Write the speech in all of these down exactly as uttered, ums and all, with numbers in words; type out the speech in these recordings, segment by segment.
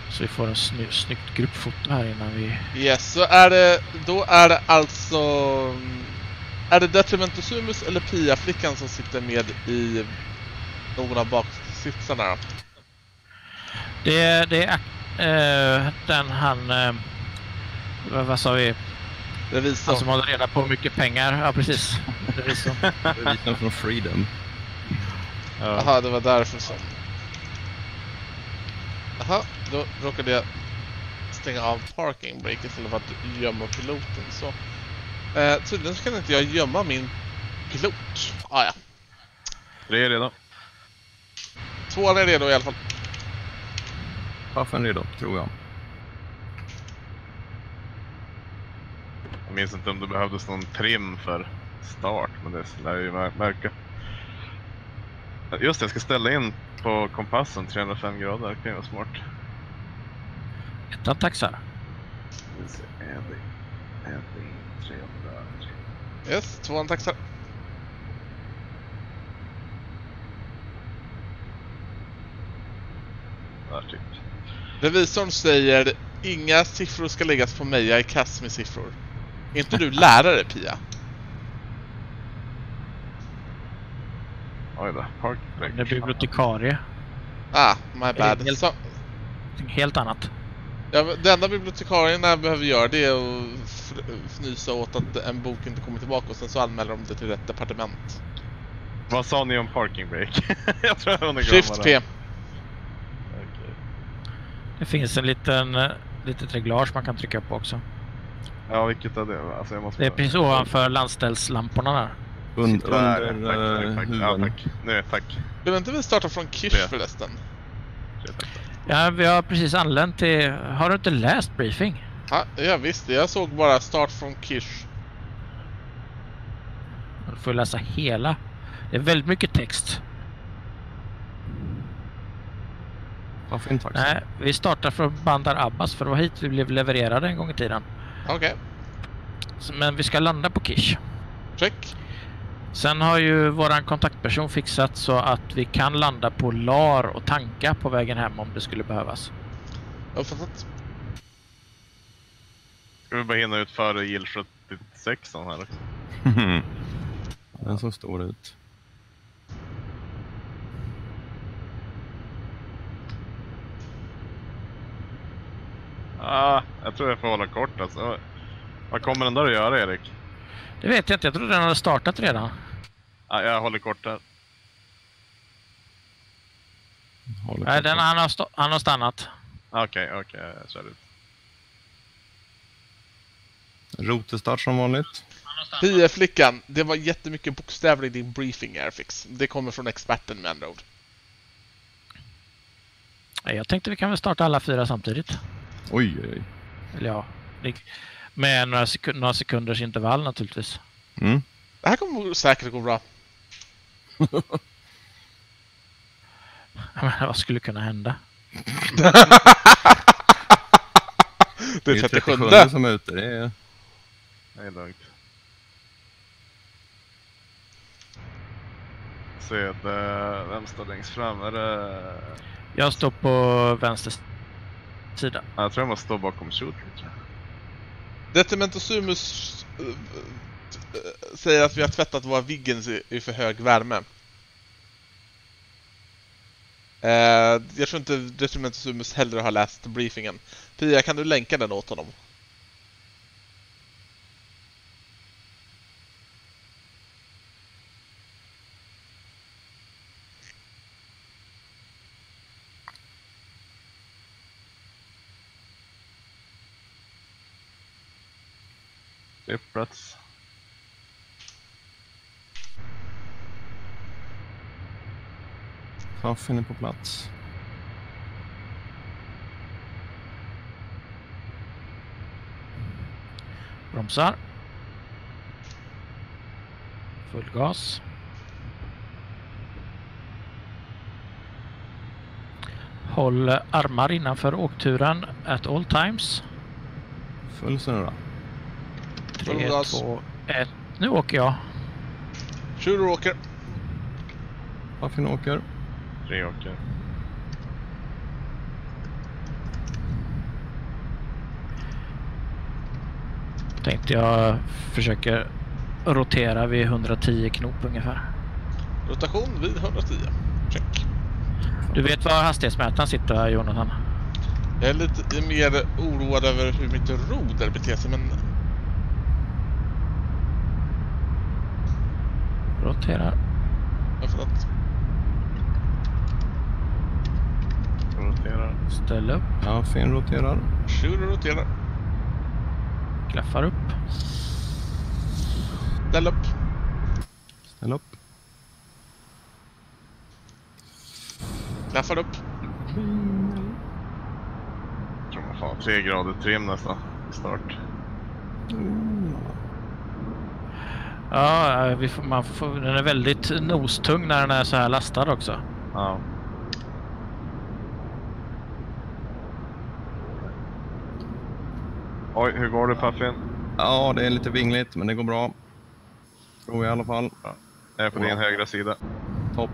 Så vi får en sny snyggt gruppfoto här innan vi... Yes, så är det, då är det alltså... Är det Detrimentosumus eller Pia-flickan som sitter med i någon av baksitsarna då? Det, det är äh, den han... Äh, vad, vad sa vi? Revisor. Han som håller reda på hur mycket pengar. Ja, precis. Revisor. Revisor från Freedom. Jaha, ja. Det var därför så. Jaha, då råkade jag stänga av parking brake istället för att gömma piloten. Så eh, tydligen så kan inte jag gömma min pilot. Ah, ja. Tre är redo. Två är redo i alla fall. Paffen redo, tror jag. Jag minns inte om det behövdes någon trim för start, men det lär ju märka. Just det, jag ska ställa in på kompassen trehundrafem grader, det kan ju vara smart. Ettan taxar. Yes, tvåan taxar. Där typ. Revisorn säger inga siffror ska läggas på mig, jag är kass med siffror. Är inte du lärare, Pia? Oj då, park break. Det är bibliotekarie. Ah, my bad. Helt, Så, helt annat. ja, det enda bibliotekarierna behöver göra det är att fnysa åt att en bok inte kommer tillbaka och sen så anmäler de det till rätt departement. Vad sa ni om parking break? Jag tror jag var Shift P. Okay. Det finns en liten litet reglage man kan trycka på också. Ja, vilket är det? Alltså, jag måste det är precis ovanför landställslamporna där. Und, där, under tack, tack, tack. uh, Ja, tack. Nu, tack. Vill inte vi starta från Kish förresten? Ja, vi har precis anlänt till... Har du inte läst briefing? Ja, ja visst. Jag såg bara start från Kish. Du får läsa hela. Det är väldigt mycket text. Varför inte? Nej, vi startar från Bandar Abbas för det var hit vi blev levererade en gång i tiden. Okej. Okay. Men vi ska landa på Kish. Check. Sen har ju våran kontaktperson fixat så att vi kan landa på Lar och tanka på vägen hem om det skulle behövas. Uppfattat. Ska vi bara hinna ut före Gill sjuttiosex här också? Den som står ut. Ah, jag tror jag får hålla kort alltså. Vad kommer den där att göra, Erik? Det vet jag inte, jag tror den hade startat redan. Ah, jag håller kort här. Håller Nej, kort. den, han, har han har stannat. Okej, okay, okej, okay, jag kör ut. Rotestart som vanligt. Pia-flickan, det var jättemycket bokstäver i din briefing, Airfix. Det kommer från experten med andra ord. Jag tänkte vi kan väl starta alla fyra samtidigt. Oj, oj, oj. Eller ja, med några, sekund, några sekunders intervall naturligtvis. Mm. Det här kommer säkert gå bra. Men vad skulle kunna hända? Det är Det är trettiosju trettiosju som är ute, det är... Det är lugnt. Se, det, vem står längst fram? Är det... Jag står på vänster sida. Jag tror jag måste stå bakom shooter. Detrimentosumus uh, uh, säger att vi har tvättat våra Viggens i, i för hög värme. Uh, jag tror inte Detrimentosumus hellre har läst briefingen. Pia, kan du länka den åt honom? Det är på plats. Faffen är på plats. Bromsar. Full gas. Håll armar innanför åkturen at all times. Full snurra. tre, två, ett. Nu åker jag. Shooter åker. Faffen åker. Tre åker. Tänkte jag försöker rotera vid hundratio knop ungefär. Rotation vid hundratio. Check. Du vet var hastighetsmätaren sitter här, Jonathan? Jag är lite mer oroad över hur mitt roder beter sig, men... Rotera. Jag får att... Roterar. Ställ upp. Ja, fin roterar. Shooter roterar. Klaffar upp. Ställ upp. Ställ upp. Klaffar upp. Jag tror man får tre grader trim nästan i start. Ja, vi får, man får, den är väldigt nostung när den är så här lastad också. Ja. Oj, hur går det, Puffin? Ja, det är lite vingligt, men det går bra. Tror jag i alla fall. Ja. Jag är på din högra sida. Topp.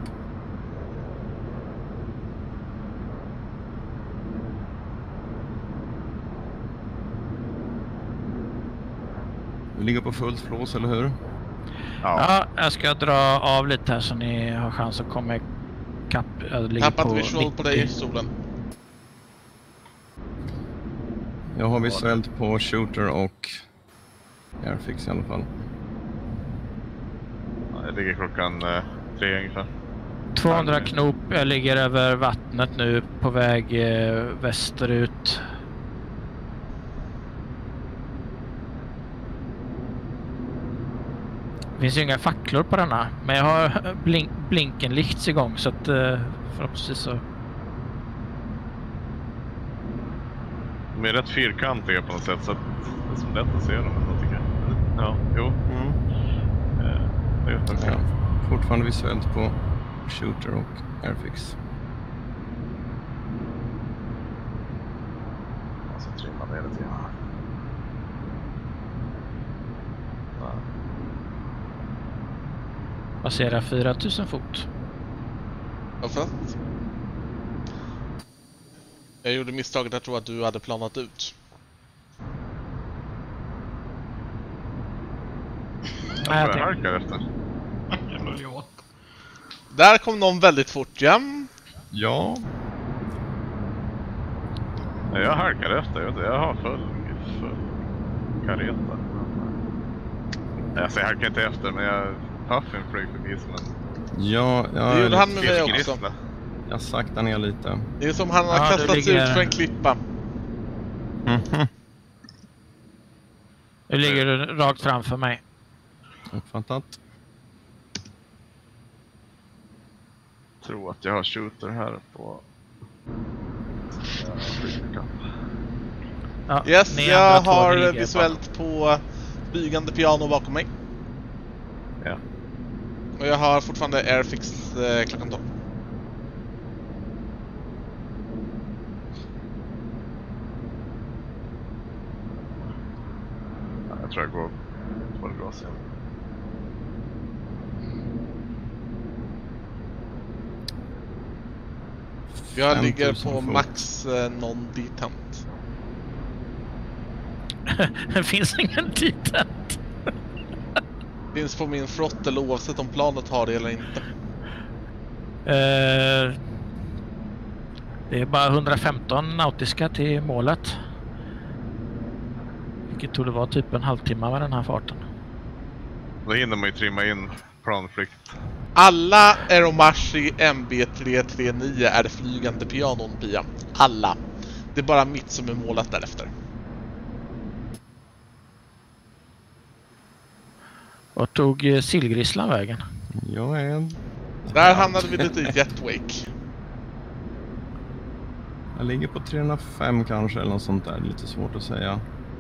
Vi ligger på fullt flås, eller hur? Ja. Ja, jag ska dra av lite här så ni har chans att komma ikapp. Jag ligger Tappat på visual på dig i nittio. solen. Jag har visuellt på shooter och airfix i alla fall. Ja, jag ligger klockan eh, tre ungefär. tvåhundra knop. Jag ligger över vattnet nu på väg eh, västerut. Det finns ju inga facklor på denna, men jag har blink blinkenlichts igång så att eh, förhoppningsvis så... De är rätt fyrkantiga på något sätt så att det är så lätt att se dem. Jag tycker. Ja, jo. Mm. Eh, det är faktiskt. Ja, fortfarande visuellt på shooter och airfix. Jag ska trimma ner lite grann. Ja. Passerar fyra tusen fot. Varför? Jag gjorde misstaget att tro att du hade planat ut. Nej, Jag jag tror jag tänkte- halkar efter. Där kom någon väldigt fort, ja. Ja, Ja, jag halkar efter. Jag, vet inte, jag har full, full kareta. Jag säger halkar inte efter, men jag Puffin flög förbi som en ja, ja Det gjorde han med mig också. fiskgrissla. jag saktar ner lite. Det är som han har Ja, det kastats ligger- ut för en klippa. Mhm. Nu ligger du rakt framför mig. Uppfattat. Jag tror att jag har shooter här på... Ja, Yes, ni jag andra två har ligger visuellt på flygande piano bakom mig. Ja. Och jag har fortfarande airfix eh, klockan tolv. Ja, jag tror jag går på det gas igen. Jag fem ligger tusen på fot. max eh, non-detent. Det finns ingen tid. Finns på min throttle oavsett om planet har det eller inte. Eh, det är bara hundrafemton nautiska till målet. Vilket tog det vara typ en halvtimme med den här farten. Då hinner man ju trimma in planflykt. Alla Aeromashi M B tre tre nio är flygande pianon, Pia. Alla. Det är bara mitt som är målat därefter. Och tog eh, sillgrisslan vägen? Jag är... Där hamnade vi lite i jetwake. Jag ligger på trehundrafem kanske eller något sånt där. Lite svårt att säga.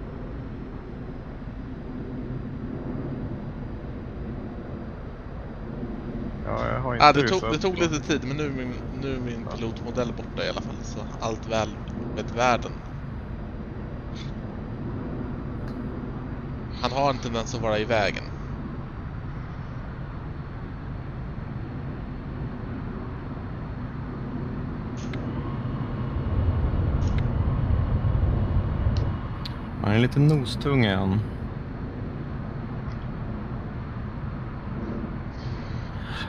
Ja, jag har inte Ah, det, tog, visat det tog på- lite tid, men nu är min, nu är min pilotmodell borta i alla fall. Så allt väl med världen. Han har en tendens att vara i vägen. Han är lite nostung igen.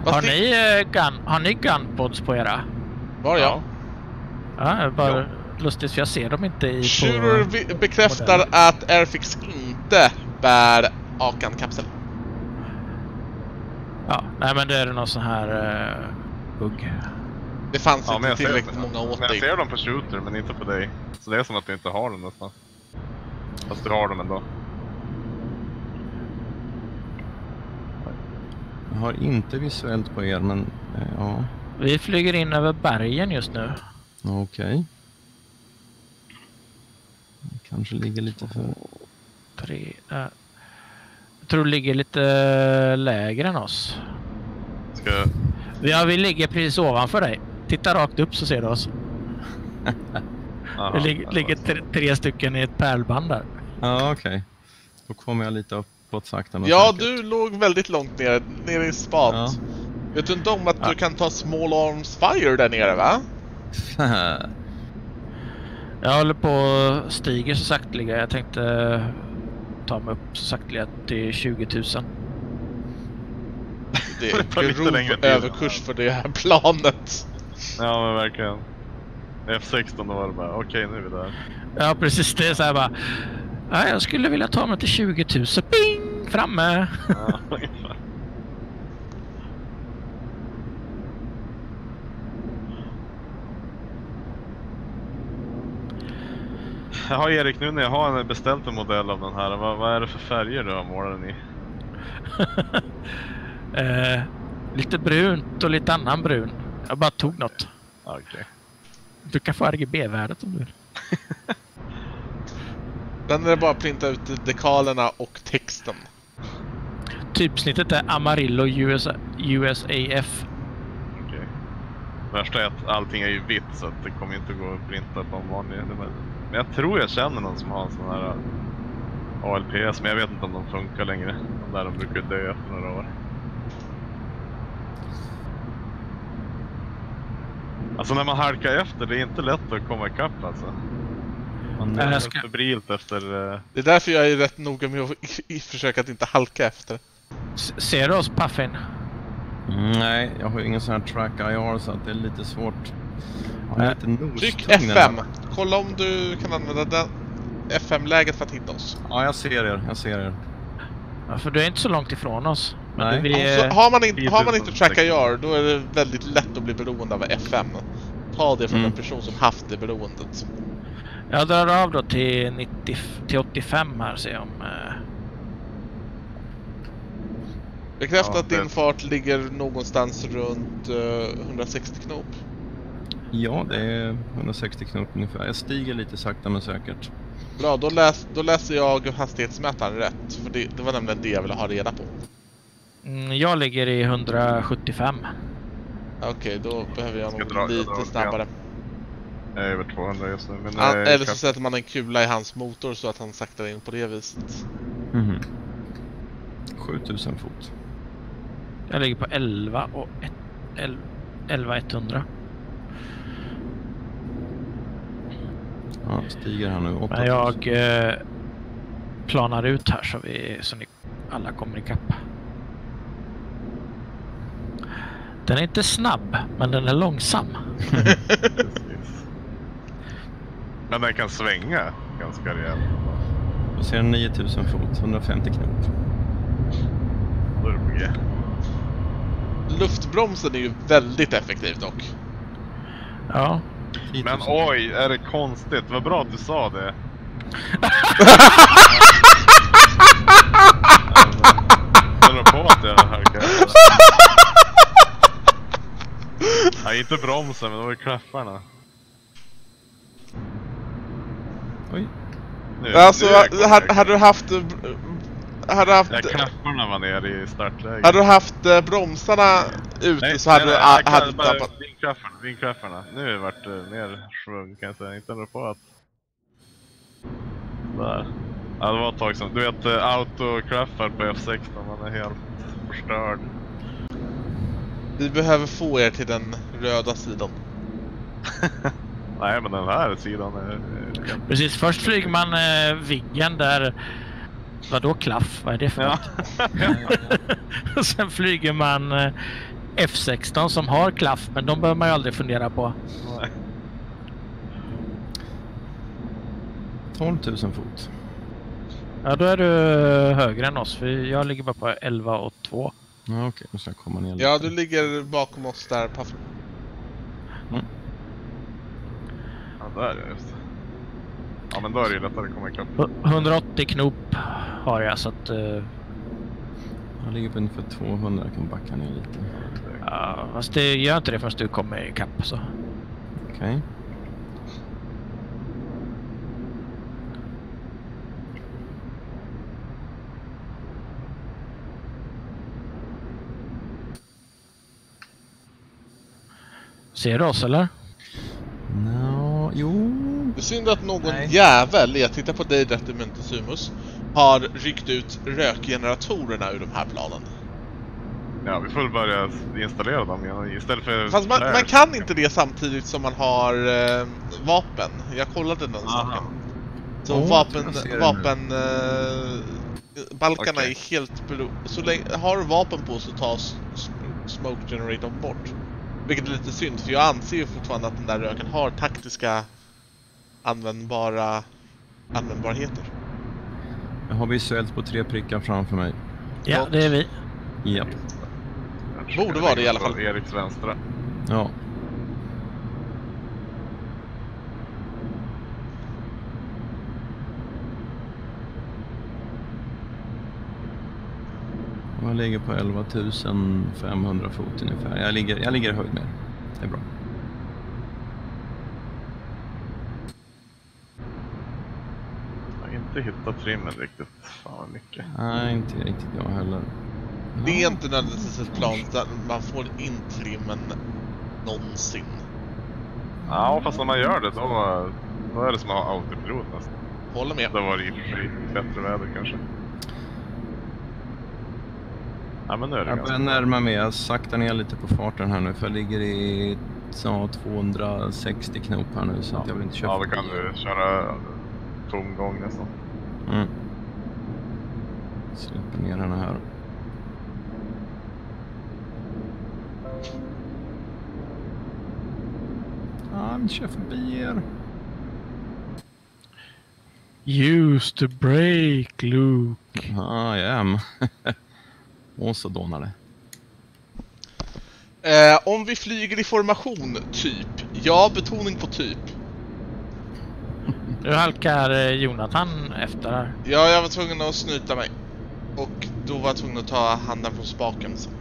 Har ni, uh, gun, har ni gunpods på era? Var jag? Ja, ja bara ja. Lustigt för jag ser dem inte i Shooter på bekräftar modell. Att Airfix inte bär Akan-kapsel. Ja, nej men det är någon sån här uh, bugg. Det fanns ja, inte tillräckligt ser, många åt men dig. Jag ser dem på Shooter men inte på dig. Så det är som att du inte har dem nästan. Fast du har dem ändå. Jag har inte visuellt på er, men ja. Vi flyger in över bergen just nu. Okej. Okay. Kanske ligger lite för... Tre, äh. Jag tror det ligger lite lägre än oss. Ska... Ja, vi ligger precis ovanför dig. Titta rakt upp så ser du oss. Aha, det lig ligger tre, tre stycken i ett pärlband där. Ja, okej. Okay. Då kommer jag lite uppåt sakta. Ja, säkert. du låg väldigt långt ner, nere i spat. Ja. Vet du inte om att ja. du kan ta small arms fire där nere, va? Jag håller på och stiger så sakteliga. Jag tänkte ta mig upp så sakteliga till tjugo tusen. Det är grov överkurs för det här planet. Ja, men verkligen. F sexton då var det bara, okej okay, nu är vi där. Ja, precis. Det är så här bara, ja, jag skulle vilja ta mig till tjugo tusen. Ping! Framme! Ja, Jaha Erik, nu när jag har beställt en modell av den här, vad, vad är det för färger du har målat den i? eh, lite brunt och lite annan brun. Jag bara tog något. Okay. Du kan få R G B-värdet om du vill. Den är bara att printa ut dekalerna och texten. Typsnittet är Amarillo U S A F. Okej. Okay. Värsta är att allting är ju vitt så att det kommer inte gå att printa på en vanlig. Men jag tror jag känner någon som har en sån här A L P S, men jag vet inte om de funkar längre. De där de brukar dö efter några år. Alltså när man halkar efter, det är inte lätt att komma ikapp alltså. Man är ska... febrilt efter... Uh... Det är därför jag är rätt noga med att försöka att inte halka efter. S ser du oss, Puffin? Mm, nej, jag har ju ingen sån här track I R så att det är lite svårt. Äh. Tryck F fem. Kolla om du kan använda den F fem-läget för att hitta oss. Ja, jag ser er. Jag ser er. Ja, för du är inte så långt ifrån oss. Men nej. Vi är... har, man in, har man inte track I R, då är det väldigt lätt att bli beroende av F fem. Ta det från mm. en person som haft det beroendet. Jag drar av då till, nittio, till åttiofem här, ser jag om... Eh... Bekräfta ja, att din det... fart ligger någonstans runt uh, hundrasextio knop. Ja, det är hundrasextio knop ungefär. Jag stiger lite sakta men säkert. Bra, då, läs, då läser jag hastighetsmätaren rätt. För det, det var nämligen det jag ville ha reda på. Mm, jag ligger i hundrasjuttiofem. Okej, okay, då behöver jag nog dra, lite dra, snabbare. Jag är över tvåhundra just nu. Men han, eller så sätter man en kula i hans motor så att han saktar in på det viset. Mm-hmm. sjutusen fot. Jag ligger på elva och elva etthundra. Ja, stiger han nu åtta tusen. Men jag eh, planar ut här så, vi, så ni alla kommer ikapp. Den är inte snabb, men den är långsam. Men den kan svänga ganska rejält. Jag ser niotusen fot, hundrafemtio knop. Då är det på G. Luftbromsen är ju väldigt effektiv dock. Ja. Men oj, är det konstigt? Vad bra att du sa det. Jag på att jag halkar. Nej, inte bromsen, men det var ju klaffarna. Oj. Nu, alltså, nu hade, hade du haft... Hade du haft... Ja, klaffarna var nere i startläget. Hade du haft uh, bromsarna ute nej, så hade nej, nej, du... Hade bara tappat... Vindklaffarna, vindklaffarna. Nu har det varit uh, nersvung, kan jag säga. Inte ändå på att... Där. Ja, det var ett tag sedan. Du vet, uh, autoklaffar på F sexton, man är helt förstörd. Vi behöver få er till den röda sidan. Nej, men den här sidan är... Precis, först flyger man eh, Viggen där... Vadå klaff? Vad är det för ja. något? Och sen flyger man eh, F sexton som har klaff, men de behöver man ju aldrig fundera på. Nej. tolv tusen fot. Ja, då är du högre än oss, för jag ligger bara på elva och två. Ja, okej, nu ska jag komma ner lite. Ja, du ligger bakom oss där, Puff. Mm. Ja, där är det just. Ja, men då är det ju lättare att komma ikapp. hundraåttio knop har jag, så att... Uh, Jag ligger på ungefär tvåhundra, jag kan backa ner lite. ja, fast det gör inte det förrän du kommer ikapp, så... Okej. Okay. Ser du oss, eller? No, jo. Det är synd att någon Nej. jävel, jag tittar på dig rätt i Montezumus, har ryckt ut rökgeneratorerna ur de här planen. Ja, vi får väl börja installera dem igen istället för... Fast man, flares. man kan inte det samtidigt som man har eh, vapen. Jag kollade den saken. Så Oh, vapen, jag ser det vapen eh, balkarna Okej. är helt bero... Så länge har du vapen på så tas smoke generator bort. Vilket är lite synd, för jag anser ju fortfarande att den där röken har taktiska användbara användbarheter. Jag har visuellt på tre prickar framför mig. Ja, Gott. det är vi. Japp. Jag försöker Borde vara det i alla lägga fall. på Eriks vänstra. Ja. Jag ligger på elva tusen femhundra fot ungefär. Jag ligger, jag ligger i höjd med. Det är bra. Jag har inte hittat trimmen riktigt. Fan vad mycket. Nej, inte riktigt jag heller. Det är inte nödvändigtvis ett plan där man får in trimmen någonsin. Ja, fast när man gör det då, då är det som att ha autopilot nästan. Håller med. Det var det i och för sig bättre väder kanske. Ja, men nu är det Jag ganska börjar närma mig. Jag saktar ner lite på farten här nu. För jag ligger i så, tvåhundrasextio knop här nu. Så att jag vill inte köra. Ja, då kan du köra tomgång nästan. Mm. Släpper ner henne här. Ja, vi kör förbi er. Use the brake, Luke. Ja, jag am. Och så donar det. Eh, om vi flyger i formation, typ. Ja, betoning på typ. Nu halkar eh, Jonathan efter här. Ja, jag var tvungen att snyta mig. Och då var jag tvungen att ta handen från spaken. Så.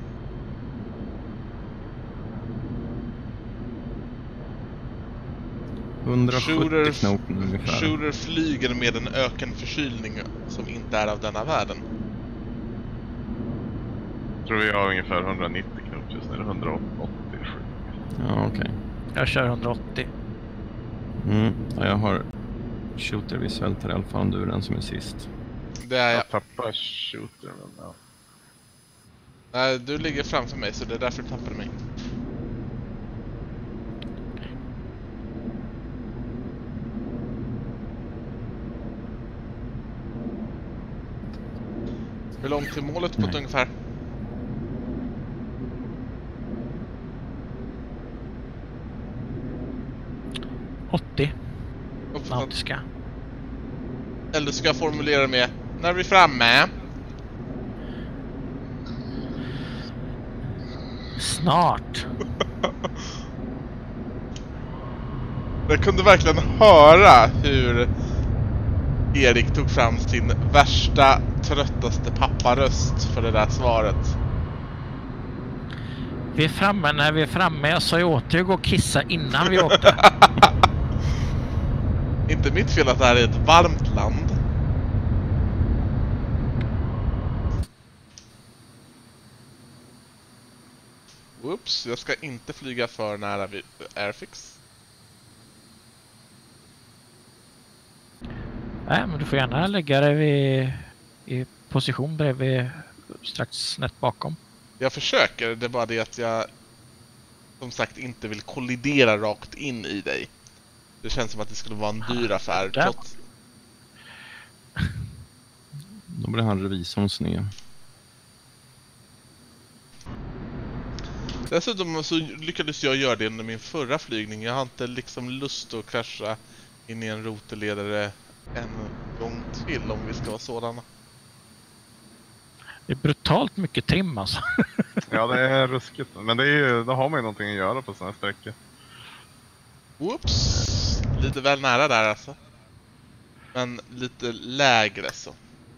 hundrasjuttio Shooter- knop ungefär. Shooter flyger med en ökenförkylning som inte är av denna världen. Jag tror vi har ungefär hundranittio knop just nu, eller hundraåttiosju. Ja, okej. Jag kör hundraåttio. Mm. Ja, jag har shooter visuellt här i alla fall, om du är den som är sist. Det är jag. Jag tappar shooter, men ja. Nej, du ligger framför mig så det är därför du tappade mig. Hur långt till målet på ett Nej. ungefär? åttio Uppfattat. nautiska. Eller ska jag formulera med när vi är framme? Snart. Jag kunde verkligen höra hur Erik tog fram sin värsta, tröttaste papparöst för det där svaret. Vi är framme när vi är framme. Jag sa ju åt dig att gå och kissa innan vi åkte. Inte mitt fel att det här är ett varmt land. Oops, jag ska inte flyga för nära vid Airfix. Nej, men du får gärna lägga dig vid, i position bredvid, strax snett bakom. Jag försöker, det är bara det att jag som sagt inte vill kollidera rakt in i dig. Det känns som att det skulle vara en dyr affär. Där. Trots... Då blir han revisorn sned. Dessutom så lyckades jag göra det under min förra flygning. Jag har inte liksom lust att krascha in i en roteledare en gång till om vi ska vara sådana. Det är brutalt mycket trim alltså. Ja, det är ruskigt. Men det är ju, då har man ju någonting att göra på sådana här sträckor. Whoops! Lite väl nära där alltså. Men lite lägre så.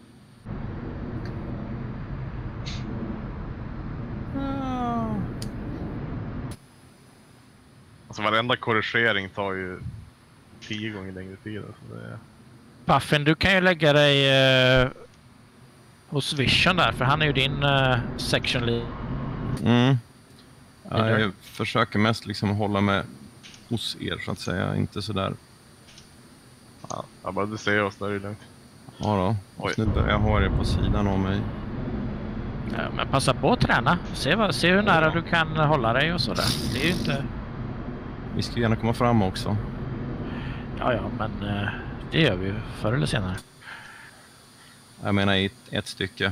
Alltså varenda korrigering tar ju tio gånger längre tid. Så det är... Puffin, du kan ju lägga dig eh, hos Vision där, för han är ju din eh, section lead. Mm. Ja, jag försöker mest liksom hålla mig hos er så att säga, inte sådär. Ja, jag bara du ser oss där är det lugnt. Ja då, och nu börjar jag ha er på sidan av mig. Ja, men passa på att träna. Se, vad, se hur nära du kan hålla dig och sådär. Det är ju inte... Vi ska gärna komma fram också. Ja, ja, men eh, det gör vi ju förr eller senare. Jag menar i ett, ett stycke.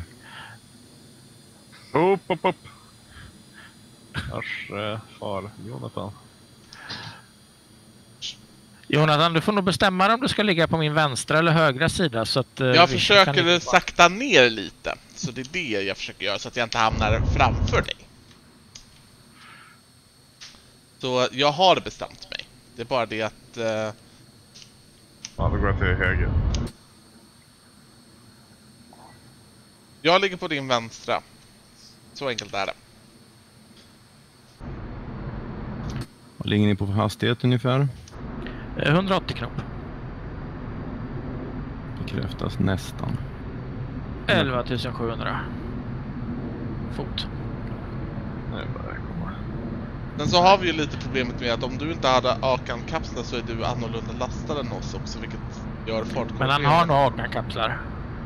Upp, upp, upp. Vars eh, far, Jonathan. Jonathan, du får nog bestämma om du ska ligga på min vänstra eller högra sida. Så att, eh, Jag vi försöker kan... sakta ner lite. Så det är det jag försöker göra så att jag inte hamnar framför dig. Så jag har bestämt mig. Det är bara det att... Uh... Ja, då går jag till höger. Jag ligger på din vänstra. Så enkelt är det. Vad ligger ni på för hastighet ungefär? hundraåttio knop. Bekräftas nästan. elva tusen sjuhundra fot. Nu börjar jag komma. Men så har vi ju lite problemet med att om du inte hade Akan-kapslar så är du annorlunda lastad än oss också, vilket gör fart. Men han har nog Akan-kapslar.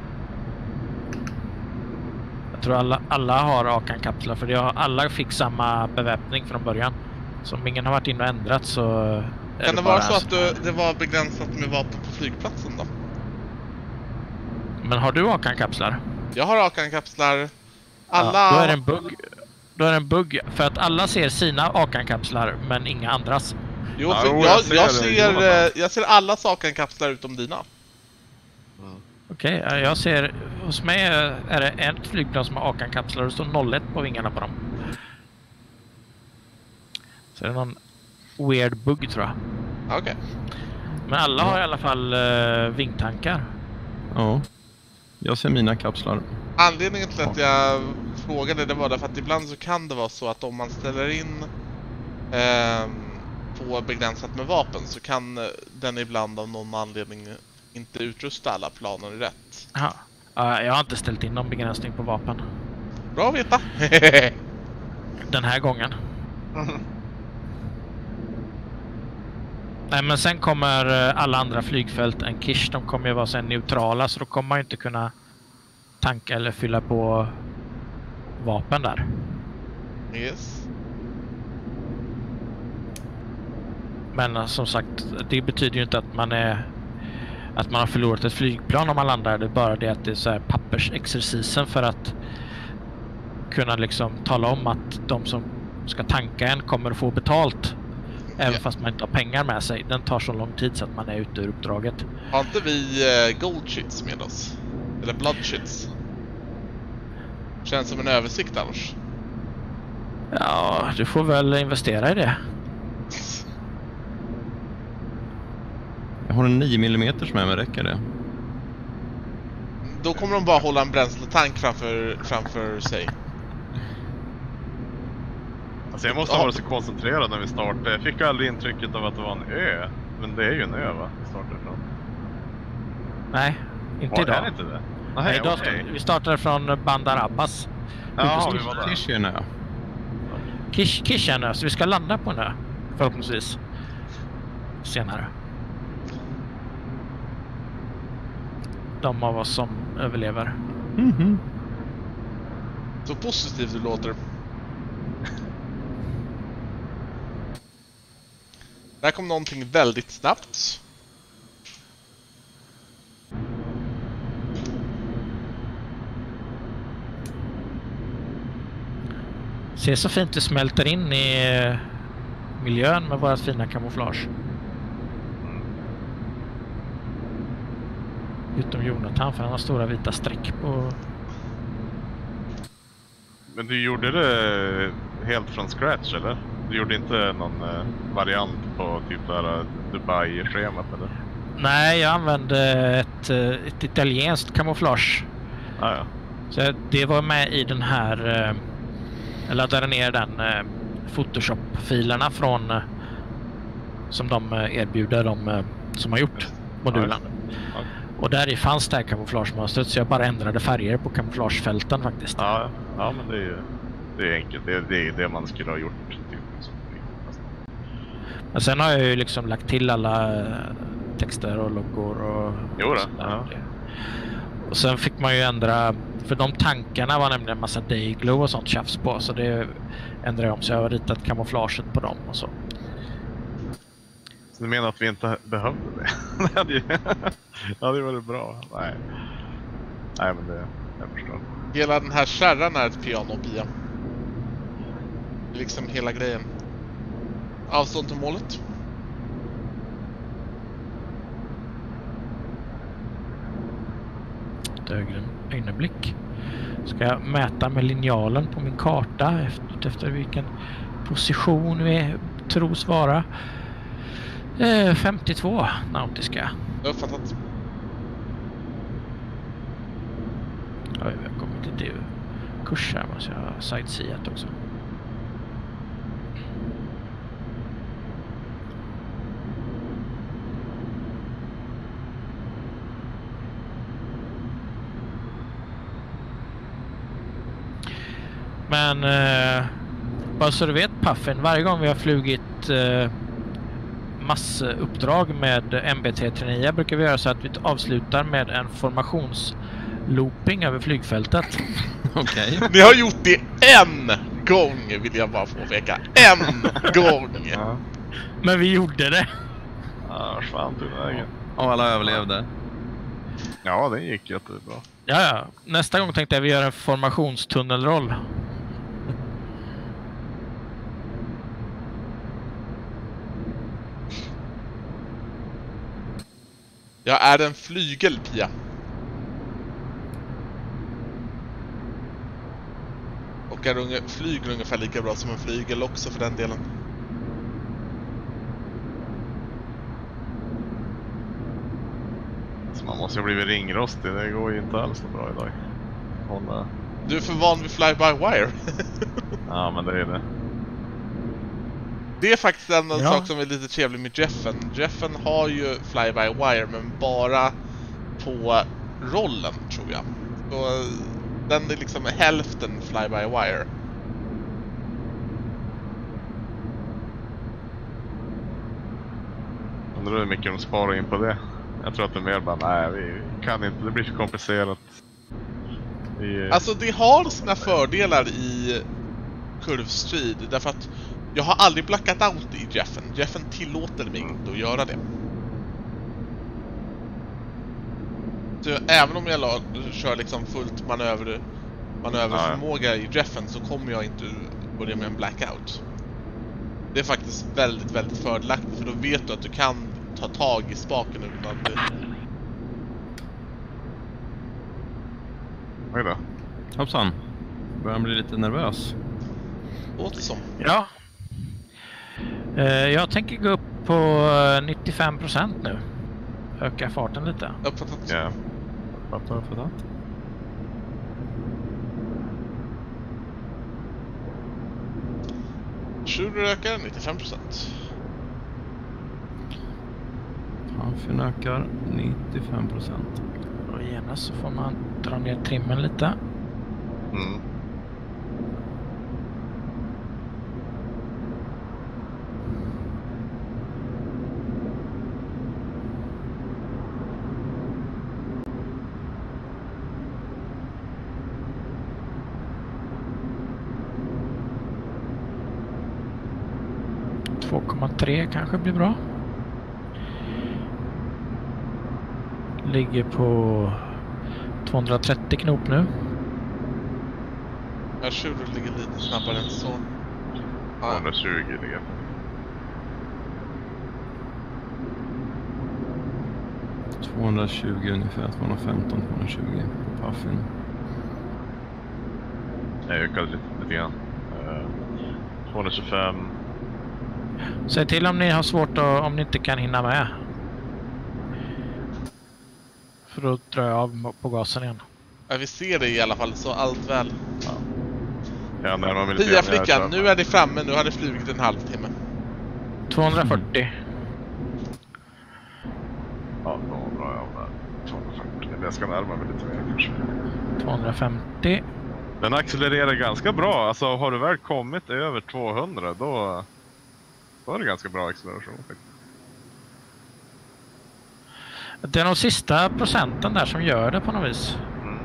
Jag tror alla, alla har Akan-kapslar, för det har, alla fick samma beväpning från början. Så om ingen har varit inne och ändrat så... Är Kan det det vara bara så en att du, det var begränsat med vapen på flygplatsen då? Men har du Akan-kapslar? Jag har Akan-kapslar. Alla... Ja, då är det en bugg. Då är det en bugg för att alla ser sina Akan-kapslar men inga andras. Jo, Ja, för jo, jag, jag ser jag, det, ser, Jonathan. eh, jag ser alla Akan-kapslar utom dina. Okej, okay, jag ser... Hos mig är det ett flygplan som har Akan-kapslar och det står noll ett på vingarna på dem. Så det är någon weird bugg tror jag. Okej. Okay. Men alla har i alla fall uh, vingtankar. Ja. Jag ser mina kapslar. Anledningen till att jag frågade det var därför att ibland så kan det vara så att om man ställer in eh, på begränsat med vapen så kan den ibland av någon anledning inte utrusta alla planer rätt. Aha. Uh, jag har inte ställt in någon begränsning på vapen. Bra att veta. Den här gången. Nej, men sen kommer alla andra flygfält än Kish. De kommer ju vara sen neutrala, så då kommer man ju inte kunna tanka eller fylla på vapen där. Yes. Men som sagt, det betyder ju inte att man är att man har förlorat ett flygplan om man landar. Det är bara det att det är så här pappersexercisen för att kunna liksom tala om att de som ska tanka en kommer att få betalt. Även Ja. fast man inte har pengar med sig. Den tar så lång tid så att man är ute ur uppdraget. Har inte vi uh, gold shits med oss? Eller blood shits? Känns som en översikt annars. Ja, du får väl investera i det. Jag har en nio millimeter med mig, räcker det? Då kommer de bara hålla en bränsletank framför, framför sig. Alltså jag måste ha varit så koncentrerad när vi startade. Jag fick aldrig intrycket av att det var en ö. Men det är ju en ö, va? Vi startade ifrån. Nej, inte Var idag. är det inte det? Nej, Nej, idag okej. start, vi startade från Bandar Abbas. Ja, vi var där. Kish är en ö. Kish, Kish är en ö, så vi ska landa på en ö. Förhoppningsvis. Senare. De av oss som överlever. Mhm. Så positivt du låter. Där kom någonting väldigt snabbt. Det är så fint det smälter in i eh, miljön med våra fina kamouflage. Utom Jonathan, för han har stora vita streck på... Men du gjorde det helt från scratch, eller? Du gjorde inte någon eh, variant på typ där Dubai-schemat, eller? Nej, jag använde ett, eh, ett italienskt kamouflage. Ah, ja. Så det var med i den här... Eh, jag laddade ner den eh, Photoshop-filerna från... Eh, som de eh, erbjuder, de eh, som har gjort modulen. Ja, ja. Och där i fanns det här kamouflagemönstret, så jag bara ändrade färger på kamouflagefälten faktiskt. Ja, ja, men det är ju det är enkelt. Det är det, är det man skulle ha gjort. Typ. Men sen har jag ju liksom lagt till alla texter och loggor och... Jo då, ja. Och sen fick man ju ändra... För de tankarna var nämligen en massa dayglow och sånt tjafs på, så det ändrade jag om. Så jag har ritat kamouflaget på dem och så. Så du menar att vi inte behövde det? Det hade ju det hade varit bra. Nej. Nej, men det... Jag förstår. Hela den här kärran är ett piano, Pia. Liksom hela grejen. Avstånd till målet. Högre ögonblick. Ska jag mäta med linjalen på min karta efter, efter vilken position vi tros vara. Eh, femtiotvå nautiska. Jag har fattat. Oj, jag kommer till det. Kurs här måste jag ha sightseeat också. Men eh, bara så du vet, Puffin, varje gång vi har flugit eh, massuppdrag med M B T trettionio brukar vi göra så att vi avslutar med en formationslooping över flygfältet. Okej. Okay. Ni har gjort det en gång, vill jag bara påpeka. En gång! Ja. Men vi gjorde det. Ja, fan tog vägen. Och alla överlevde. Ja, det gick jättebra. Ja, ja. Nästa gång tänkte jag vi gör en formationstunnelroll. Jag är en flygel, Pia. Och är unge, flyger ungefär lika bra som en flygel också för den delen. Så man måste ju bli ringrostig. Det går ju inte alls så bra idag. Hålla... Du är för van vid fly-by-wire. Ja, men det är det. Det är faktiskt en Ja. sak som är lite trevlig med Jeffen. Jeffen har ju fly-by-wire, men bara på rollen, tror jag. Och den är liksom hälften fly-by-wire. Undrar hur mycket de sparar in på det. Jag tror att det är mer bara, nej, vi kan inte, det blir för komplicerat. Vi... Alltså det har sina fördelar i Curve Street, därför att jag har aldrig blackat out i Jeffen. Jeffen tillåter mig inte att göra det. Så även om jag la, kör liksom fullt manöver, manöverförmåga i Jeffen, så kommer jag inte börja med en blackout. Det är faktiskt väldigt, väldigt fördelaktigt, för då vet du att du kan ta tag i spaken utan att det... Oj då. Hoppsan. Börjar bli lite nervös. låter som. Ja. Eh, jag tänker gå upp på nittiofem procent nu. Öka farten lite. Uppfattat. Ja. Fattar för det. Shooter ökar nittiofem procent. Puffin ökar nittiofem procent. Och genast så får man dra ner trimmen lite. Mm. två komma tre kanske blir bra. Ligger på tvåhundratrettio knop nu. Jag tror du ligger lite snabbare än så. Ja. tvåhundratjugo ligger. tvåhundratjugo ungefär, tvåhundrafemton tvåhundratjugo på Puffin. Jag ökade lite, lite grann. Uh, tvåhundratjugofem. Säg till om ni har svårt att, om ni inte kan hinna med. För då drar jag av på gasen igen. Ja, vi ser det i alla fall, så allt väl. Ja. Jag närmar mig lite Pia grann, flickan, nu är det framme, nu har det flugit en halvtimme. tvåhundrafyrtio. Ja, då drar jag av där. tvåhundrafyrtio. Eller jag ska närma mig lite mer kanske. tvåhundrafemtio. Den accelererar ganska bra. Alltså har du väl kommit över tvåhundra då, då är det ganska bra acceleration faktiskt. Det är de sista procenten där som gör det på något vis. Mm.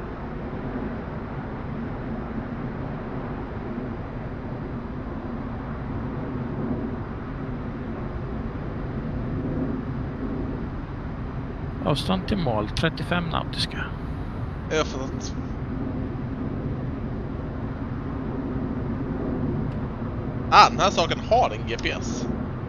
Avstånd till mål trettiofem nautiska. Jag har fattat. Ah, den här saken har en G P S.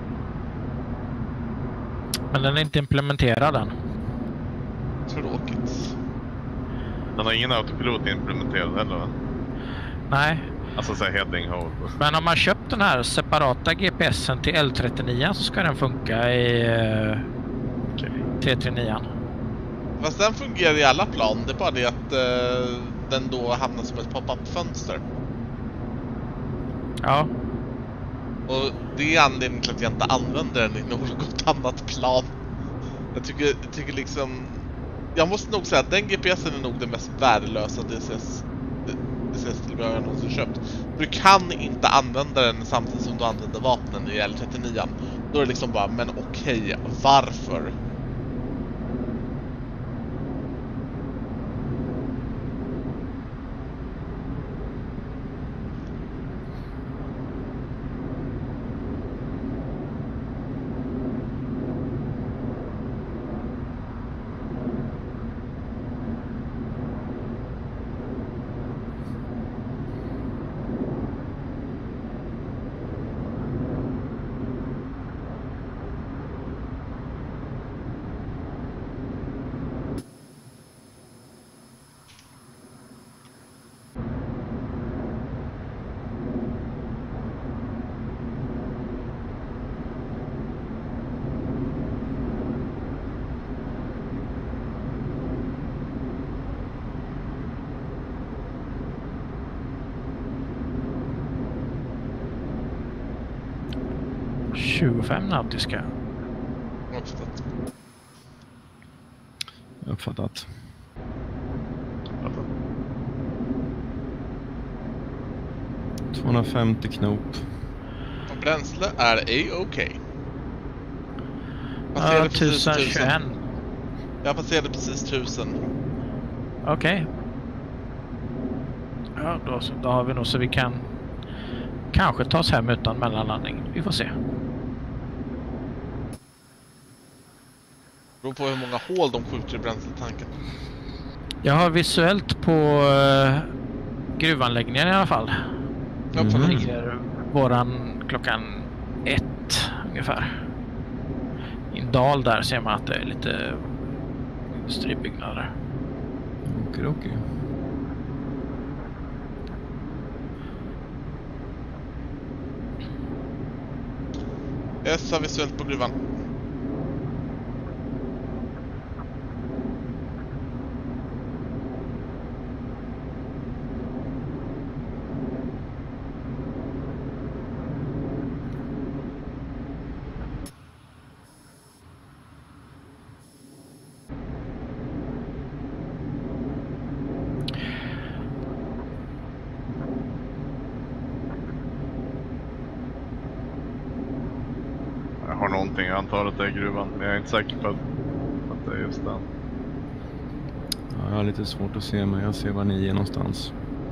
Men den är inte implementerad än. Tråkigt. Den har ingen autopilot implementerad heller va? Nej. Alltså såhär heading hold. Men om man köpt den här separata G P S'en till L trettionio så ska den funka i uh, Okay. T trettionio. Fast den fungerar i alla plan. Det är bara det att uh, den då hamnar som ett pop-up-fönster. Ja. Och det är anledningen till att jag inte använder den i något annat plan. Jag tycker, jag tycker liksom... Jag måste nog säga att den G P S'en är nog den mest värdelösa D C S, D C S-tillbehör jag någonsin köpt. Du kan inte använda den samtidigt som du använder vapnen i L trettionio. Då är det liksom bara, men okej, varför? tjugofem nautiska. Uppfattat. Uppfattat. tvåhundrafemtio knop. Och bränsle är A-OK. Ja, tusen tjugoett. Jag passerade precis tusen. Okej. Okay. Ja, då, då har vi nog så vi kan kanske ta oss hem utan mellanlandning. Vi får se. Beror på hur många hål de skjuter i bränsletanken. Jag har visuellt på uh, gruvanläggningen i alla fall. Mm. Så ligger våran klockan ett ungefär. I en dal där ser man att det är lite industribyggnader. Okej, okej. S har visuellt på gruvan. Jag har någonting, jag antar att det är gruvan, men jag är inte säker på att, att det är just den. Ja, jag har lite svårt att se, men jag ser var ni är någonstans.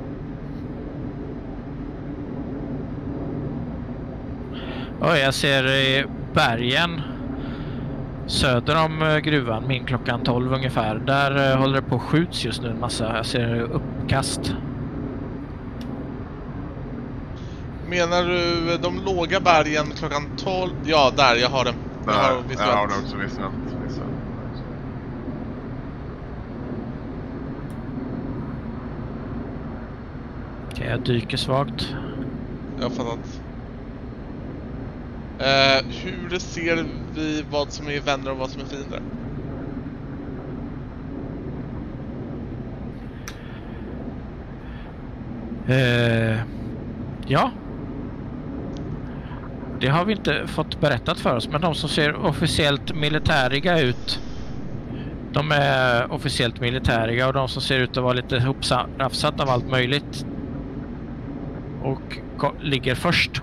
Ja, jag ser i bergen söder om gruvan, min klockan tolv ungefär. Där håller det på att skjuts just nu en massa. Jag ser uppkast. Menar du de låga bergen klockan tolv? Ja, där, jag har den. Jag har Jag visuellt. har det också visuellt. visuellt. Okej, jag dyker svagt. Jag har fattat. Eh, hur ser vi vad som är vänner och vad som är fiender? Eh, ja. Det har vi inte fått berättat för oss, men de som ser officiellt militäriga ut, de är officiellt militäriga, och de som ser ut att vara lite hopsrafsat av allt möjligt och ligger först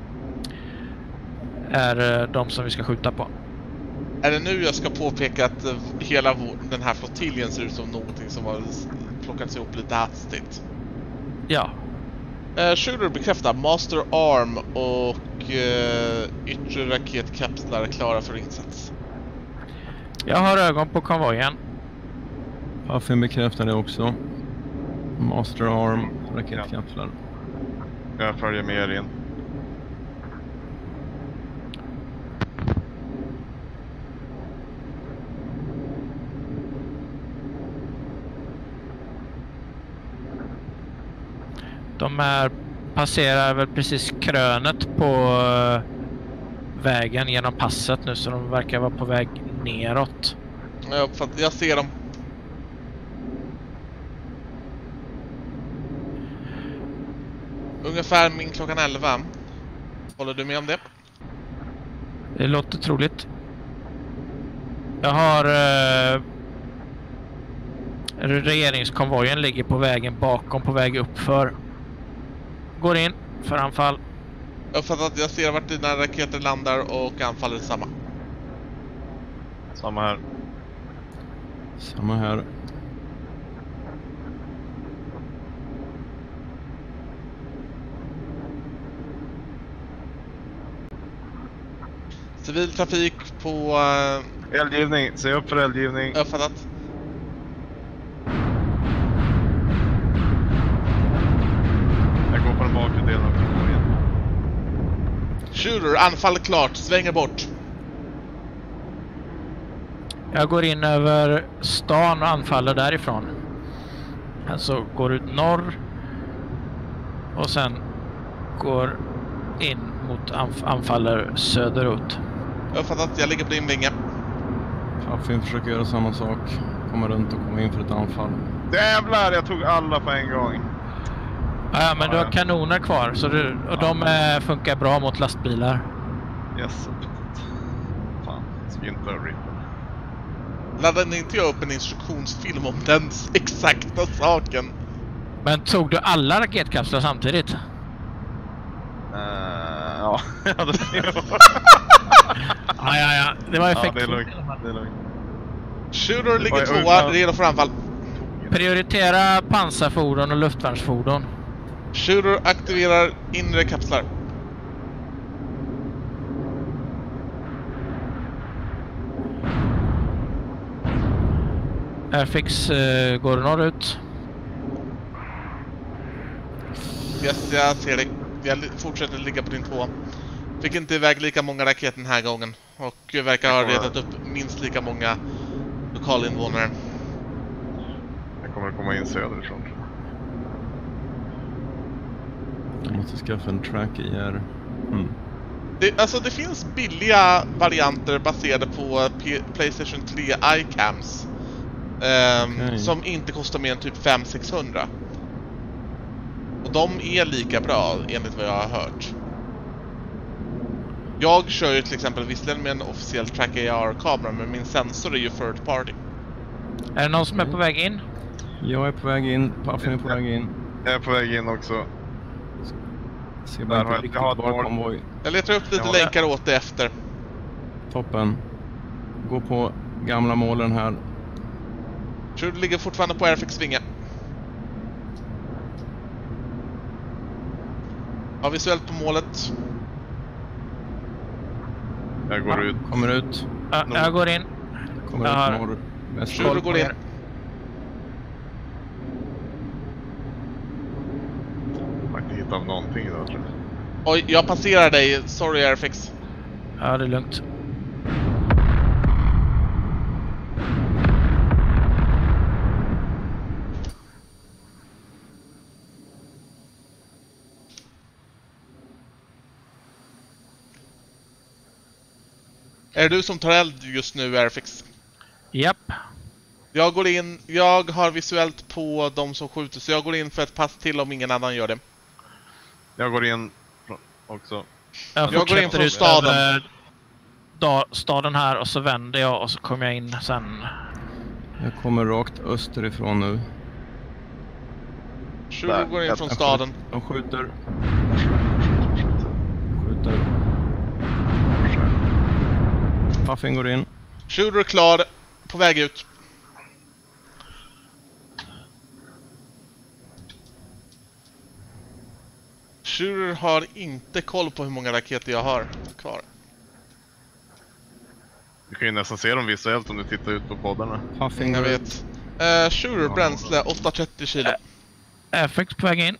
är de som vi ska skjuta på. Är det nu jag ska påpeka att eh, hela vår, den här flottiljen ser ut som någonting som har s- plockats ihop lite hastigt? Ja, Eh, Shooter bekräftar Master Arm och eh, yttre raketkapslar är klara för insats. jag har ögon på konvojen. Puffin bekräftar det också. Master Arm, raketkapslar. Jag följer med er in. De är, passerar väl precis krönet på eh, vägen genom passet nu, så de verkar vara på väg neråt. Jag, uppfatt- jag ser dem. Ungefär min klockan elva. Håller du med om det? Det låter troligt. Jag har eh, regeringskonvojen ligger på vägen bakom, på väg uppför. Går in för anfall. Jag uppfattar att jag ser vart dina raketer landar och anfaller samma. Samma här. Samma här. Civil trafik på... Uh, Eldgivning, se upp för eldgivning. jag uppfattat. Jag går på den bakre delen av konvojen. Shooter, anfall klart, svänger bort. Jag går in över stan och anfaller därifrån. Alltså går ut norr och sen går in mot anf anfaller söderut. Jag uppfattar att jag ligger på din vinge. Puffin försöker göra samma sak. Komma runt och komma in för ett anfall. Jävlar, jag tog alla på en gång. Ja, men Ja, du har ja. kanoner kvar, så du, och de eh, funkar bra mot lastbilar. Yes. Fan, skinta och rippa. Laddade inte jag upp en instruktionsfilm om den exakta saken? Men tog du alla raketkapslar samtidigt? Uh, ja, ja, det Ja, ja, ja. Det var ja, effekt. det är lugnt. Det är lugnt. Shooter ligger Oj, oj, tvåa, ja. redo för anfall. Prioritera pansarfordon och luftvärnsfordon. Shooter aktiverar inre kapslar. Airfix eh, går norrut. Yes, jag ser dig. Jag li- fortsätter ligga på din tvåa. Fick inte iväg lika många raketer den här gången. Och verkar ha retat upp minst lika många lokalinvånare. Jag kommer att komma in söderifrån. Jag måste skaffa en track i er. Mm. Det, alltså det finns billiga varianter baserade på P- PlayStation tre iCams. ehm, Okej. Som inte kostar mer än typ fem till sexhundra. Och de är lika bra enligt vad jag har hört. Jag kör ju till exempel visserligen med en officiell Track A R-kamera, men min sensor är ju third party. Är det någon som är på väg in? Jag är på väg in. Puffin är på väg in. Jag är på väg in också. Ser Där bara har jag- inte riktigt jag har ett var mål. konvoj. Jag letar upp lite Ja, länkar åt det efter. Toppen. Gå på gamla målen här. Tror du ligger fortfarande på Airfix vinge. Har visuellt på målet. Jag går ut. Kommer ut. Ja, jag går in. Kommer Jag har- ut norr. Väst. Shooter går in. Jag har inte hittat någonting idag, tror jag. Oj, jag passerar dig. Sorry, Airfix. Ja, det är lugnt. Är du som tar eld just nu, Airfix? Japp. Jag går in, jag har visuellt på de som skjuter, så jag går in för ett pass till om ingen annan gör det. Jag går in också. Jag, Jag går in från ut staden. över da, staden här och så vänder jag och så kommer jag in sen. Jag kommer rakt österifrån nu. Shuro går in jag- från Jag staden. skjut- De skjuter. Skjuter. Puffin går in. Shuro är klar, på väg ut. Shuro har inte koll på hur många raketer jag har kvar. Du kan ju nästan se dem visuellt om du tittar ut på poddarna. Puffin Jag går ut. vet. Uh, Shuro bränsle, åttahundratrettio kilo. Effekt på väg in.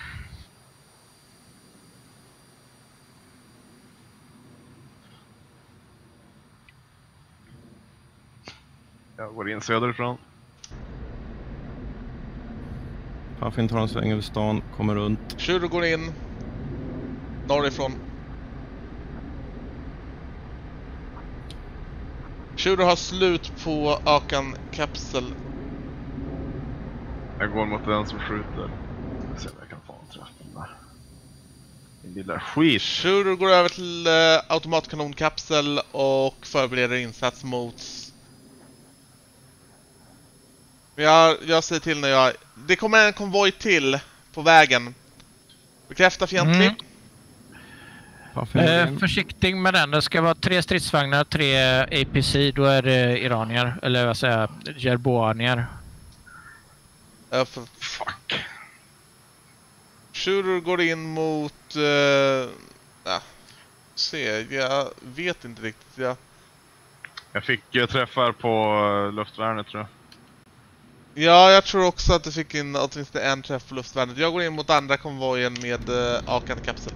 Jag går in söderifrån. Puffin tar en sväng över stan, kommer runt. Shuro går in norrifrån. Shuro har slut på Akan kapsel. Jag går mot den som skjuter. Jag ser om jag kan få en träff den där. Din lilla skit. Shuro går över till uh, automatkanonkapsel och förbereder insats mot... Jag, jag säger till när jag... Det kommer en konvoj till på vägen. Bekräfta fientlig. Mm. Puffin går Eh, in. försiktig med den. Det ska vara tre stridsvagnar, tre A P C. Då är det iranier. Eller vad säger jag? Jerboanier. Uh, för... Fuck. Shuro går in mot... Uh, ja. Se, jag vet inte riktigt. Jag... Jag fick eh, träffar på eh, luftvärnet tror jag. Ja, jag tror också att du fick in åtminstone en träff på luftvärnet. Jag går in mot andra konvojen med uh, Akan kapsel.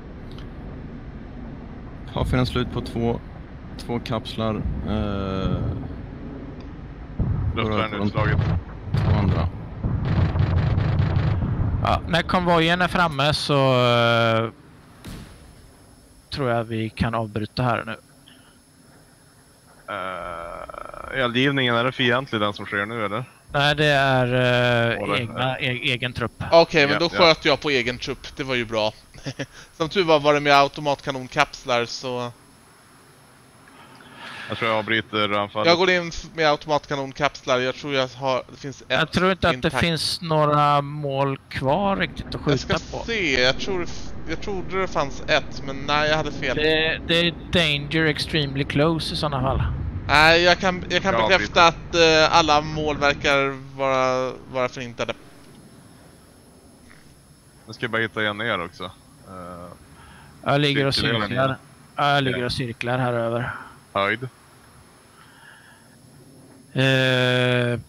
Puffin har slut på två, två kapslar. Eh, Luftvärnet utslaget. två andra. Ja, när konvojen är framme så eh, tror jag vi kan avbryta här nu. Uh, eldgivningen, är det fientlig den som sker nu eller? Nej, det är eh, Åh, det- egna, e egen trupp. Okej, okay, men Ja, då ja. sköt jag på egen trupp. Det var ju bra. Som tur var var det med automatkanonkapslar, så... Jag tror jag avbryter anfallet. Jag går in med automatkanonkapslar. Jag tror jag har... Det finns ett Jag tror inte att intakt. det finns några mål kvar riktigt att Jag skjuta ska på. se. Jag tror jag trodde det fanns ett, men nej, jag hade fel. Det, det är danger extremely close i sådana fall. Nej, jag kan, jag kan Ja, bekräfta att uh, alla mål verkar vara, vara förintade. Nu ska jag bara hitta igen er också. Uh, Jag ligger och Cirkulera cirklar. ner. Ja, jag ligger och cirklar här över. höjd. Eh,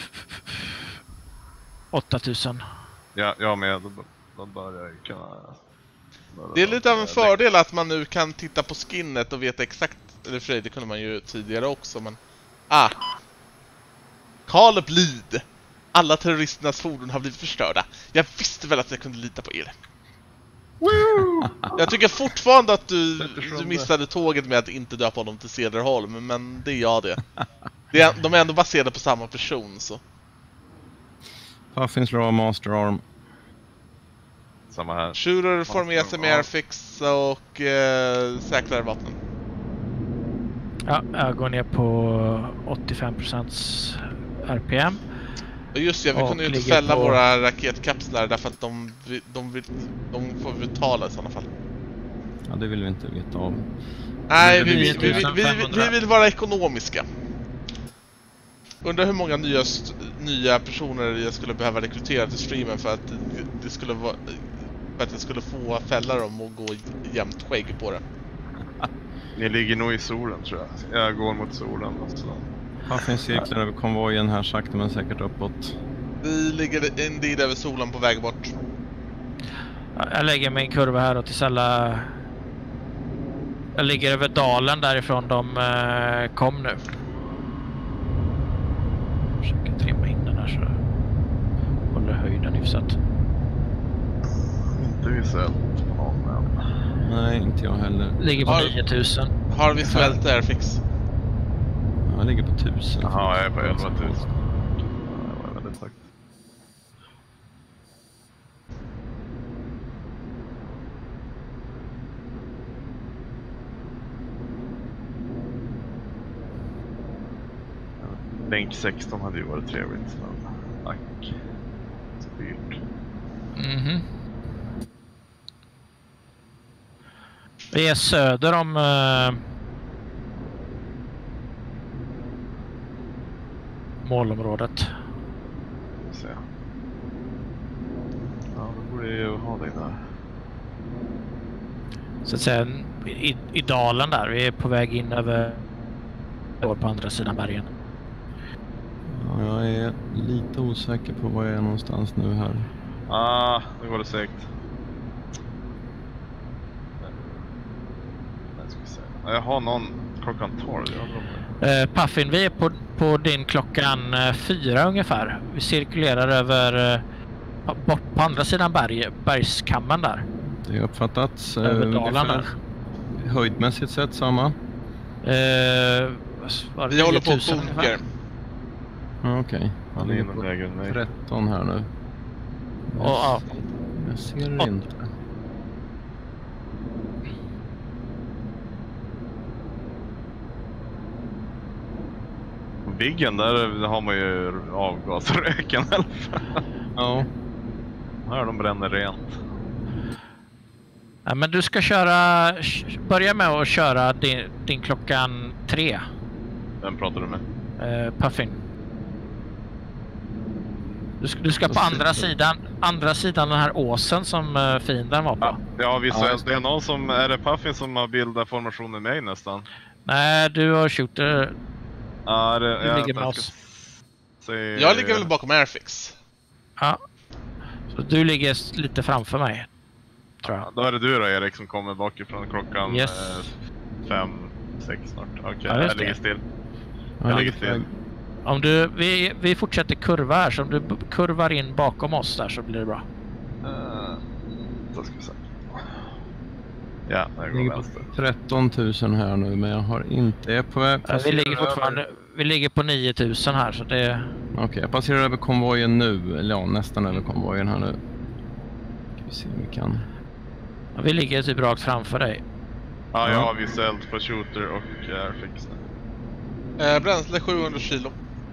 åttatusen. Ja, jag med. Då, då börjar jag kunna... Det är lite av en fördel att man nu kan titta på skinnet och veta exakt... Eller för det kunde man ju tidigare också, men... Ah! Karl Blid! Alla terroristernas fordon har blivit förstörda. Jag visste väl att jag kunde lita på er. Woo! Jag tycker fortfarande att du, du missade tåget med att inte döpa honom till Cederholm, men det är jag det. det är, de är ändå baserade på samma person, så... Puffin slår av Master Arm. Samma här. Shooter formerar sig med Ja. airfix och eh, säkrar vapnen. Ja, jag går ner på åttiofem procent R P M. Och just det, vi Och kunde ju inte ligger fälla på- våra raketkapslar därför att de, de, de, de får vi betala i sådana fall. Ja, det vill vi inte veta av. Nej, det vi, blir vi, vi, vi, vi, femhundra. vi vill vara ekonomiska. Undrar hur många nya, st- nya personer jag skulle behöva rekrytera till streamen för att det, det skulle vara... För att jag skulle få fälla dem och gå jämnt skägg på det. Ni ligger nog i solen tror jag. Jag går mot solen. Alltså. Puffin cirklar över konvojen här sakta men säkert uppåt. Vi ligger indeed över solen på väg bort. Jag lägger min kurva här och tills alla... Jag ligger över dalen därifrån de eh, kom nu. Jag försöker trimma in den här så håller höjden hyfsat. Inte visuellt på någon än. Nej, inte jag heller. Ligger på Har- nio tusen. Har vi svält Airfix? Jag ligger på tusen. Jaha, jag är på elva tusen. Det var väldigt högt. Länk sexton hade ju varit trevligt, men tack. Så dyrt. Mhm. Vi är söder om uh, målområdet. Ska vi se. Ja, då borde jag ju ha dig där. Så att säga i, i dalen där. Vi är på väg in över på andra sidan bergen. Ja, jag är lite osäker på var jag är någonstans nu här. Ah, nu går det segt. Nej, ska vi se. Ja, jag har någon klockan tolv. Jag har Uh, Puffin, vi är på, på din klockan uh, fyra ungefär. Vi cirkulerar över uh, bort på andra sidan berg, bergskammen där. Det är uppfattat. Över Eh, dalarna. ungefär höjdmässigt sett samma. Uh, var det Vi håller på nio att tusen bunker. ungefär? Ja, okej. Okay. Han är inom lägre än mig. tretton här nu. Och, ja. Jag ser det Och- inte. På Viggen där har man ju avgasröken. Ja. Här de bränner rent. Ja, men du ska köra, börja med att köra din, din klockan tre, Vem pratar du med? uh, Puffin. Du ska, du ska på andra sidan, andra sidan den här åsen som uh, fienden var på. Ja, ja visuellt. Ja. Det är någon som, är det Puffin som har bildat formation med mig nästan? Nej, du har shooter. Ja, det, Du jag, ligger med jag oss. ska se- Jag ligger väl bakom Airfix. Ja. Så du ligger lite framför mig, tror jag. Då är det du då, Erik, som kommer bakifrån klockan Yes. eh, fem, sex snart. Okej, Ja, just jag ligger det. still. Ja, Jag ligger still. Om du, vi, vi fortsätter kurva här, så om du b- kurvar in bakom oss där så blir det bra. Uh, så ska vi se. Ja, där Jag går ligger på vänster. tretton tusen här nu, men jag har inte... Jag är på väg... Ja, vi passerar ligger fortfarande, över- vi ligger på nio tusen här, så det... Okej, jag passerar över konvojen nu. Eller ja, nästan över konvojen här nu. Ska vi se om vi kan... Ja, vi ligger typ rakt framför dig. Ja, jag Ja. har visuellt på shooter och airfix nu. Eh, bränsle sjuhundra kilo.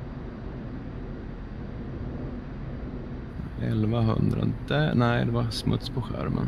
elvahundra. Där, nej, det var smuts på skärmen.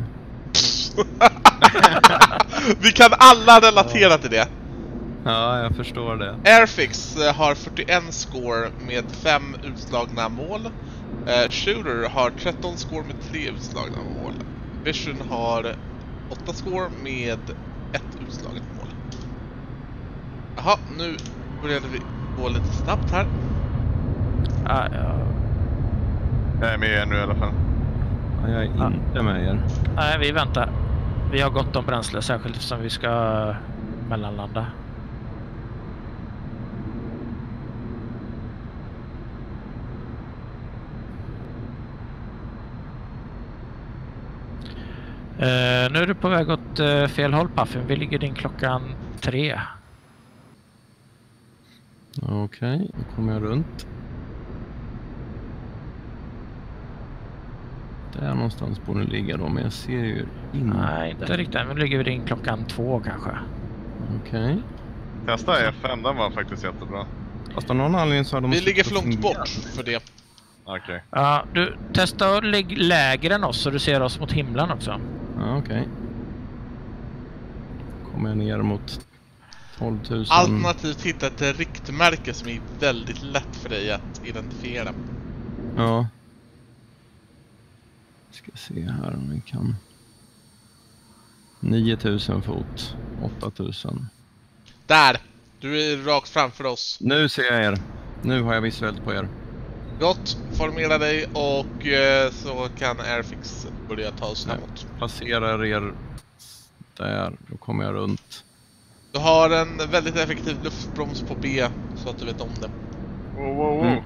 Vi kan alla relatera till det. Ja, jag förstår det. Airfix eh, har fyrtioen score med fem utslagna mål. Eh, Shooter har tretton score med tre utslagna mål. Vision har åtta score med ett utslaget mål. Jaha, nu började vi gå lite snabbt här. Ja, ja. Jag är med er nu i alla fall. Ja, jag är Ja. inte med er. Nej, vi väntar. Vi har gott om bränsle, särskilt som vi ska mellanlanda. Uh, nu är du på väg åt uh, fel håll, Puffin. Vi ligger din klockan tre. Okej, då kommer jag runt. Där någonstans borde det ligga då, men jag ser ju inte. Nej, inte riktigt. Nu ligger vi din klockan två kanske. Okej. Testa F fem, den var faktiskt jättebra. Fast av någon anledning så har de... Vi ligger för slutat långt fungera. bort för det. Okej. Ja, du testa att ligga lägre än oss så du ser oss mot himlen också. Ja, okej. Kommer jag ner mot tolv tusen. Alternativt hitta ett riktmärke som är väldigt lätt för dig att identifiera. Ja. Ska se här om vi kan. nio tusen fot. åtta tusen. Där! Du är rakt framför oss. Nu ser jag er. Nu har jag visuellt på er. Gott, formera dig och eh, så kan Airfix börjar ta oss framåt. Placerar er där, då kommer jag runt. Du har en väldigt effektiv luftbroms på B, så att du vet om det. Wow, wow, wow. Mm.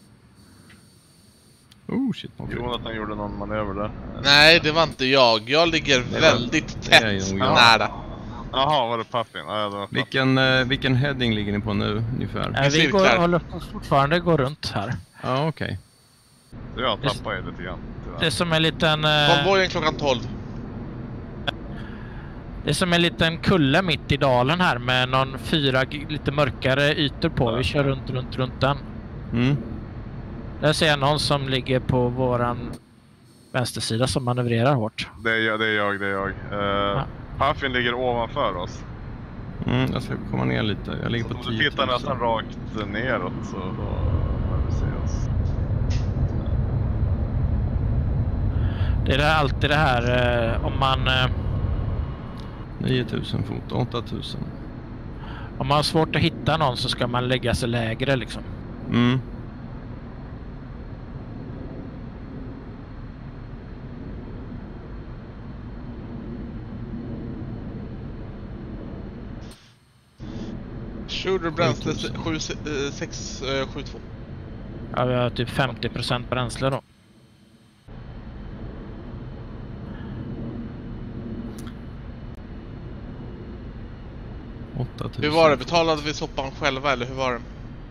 Oh shit, vad Jo, att han gjorde någon manöver där. Nej, det var inte jag. Jag ligger var- väldigt det är tätt nog jag. nära. Jaha, var det Puffin? Ja, det var Puffin. Vilken, eh, vilken heading ligger ni på nu ungefär? Eh, vi går, cirklar. håller på fortfarande går runt här. Ja, okej. Så jag tappar ju lite grann. Det är som en liten... Eh, Konvojen klockan tolv. det är som en liten kulle mitt i dalen här med någon fyra g- lite mörkare ytor på. Vi kör runt, runt, runt den. Mm. Där ser jag någon som ligger på våran vänstersida som manövrerar hårt. Det är jag, det är jag, det är jag. Uh, Puffin ligger ovanför oss. Mm, jag ska komma ner lite. Jag ligger Så på om du tio tittar nästan tusen. rakt neråt så då får vi se oss. Det är det alltid det här eh, om man... Eh, nio tusen fot, åtta tusen. om man har svårt att hitta någon så ska man lägga sig lägre liksom. Mm. Shooter bränsle sju sex sju två. Ja, vi har typ femtio procent bränsle då. åtta tusen. Hur var det? Betalade vi soppan själva eller hur var det?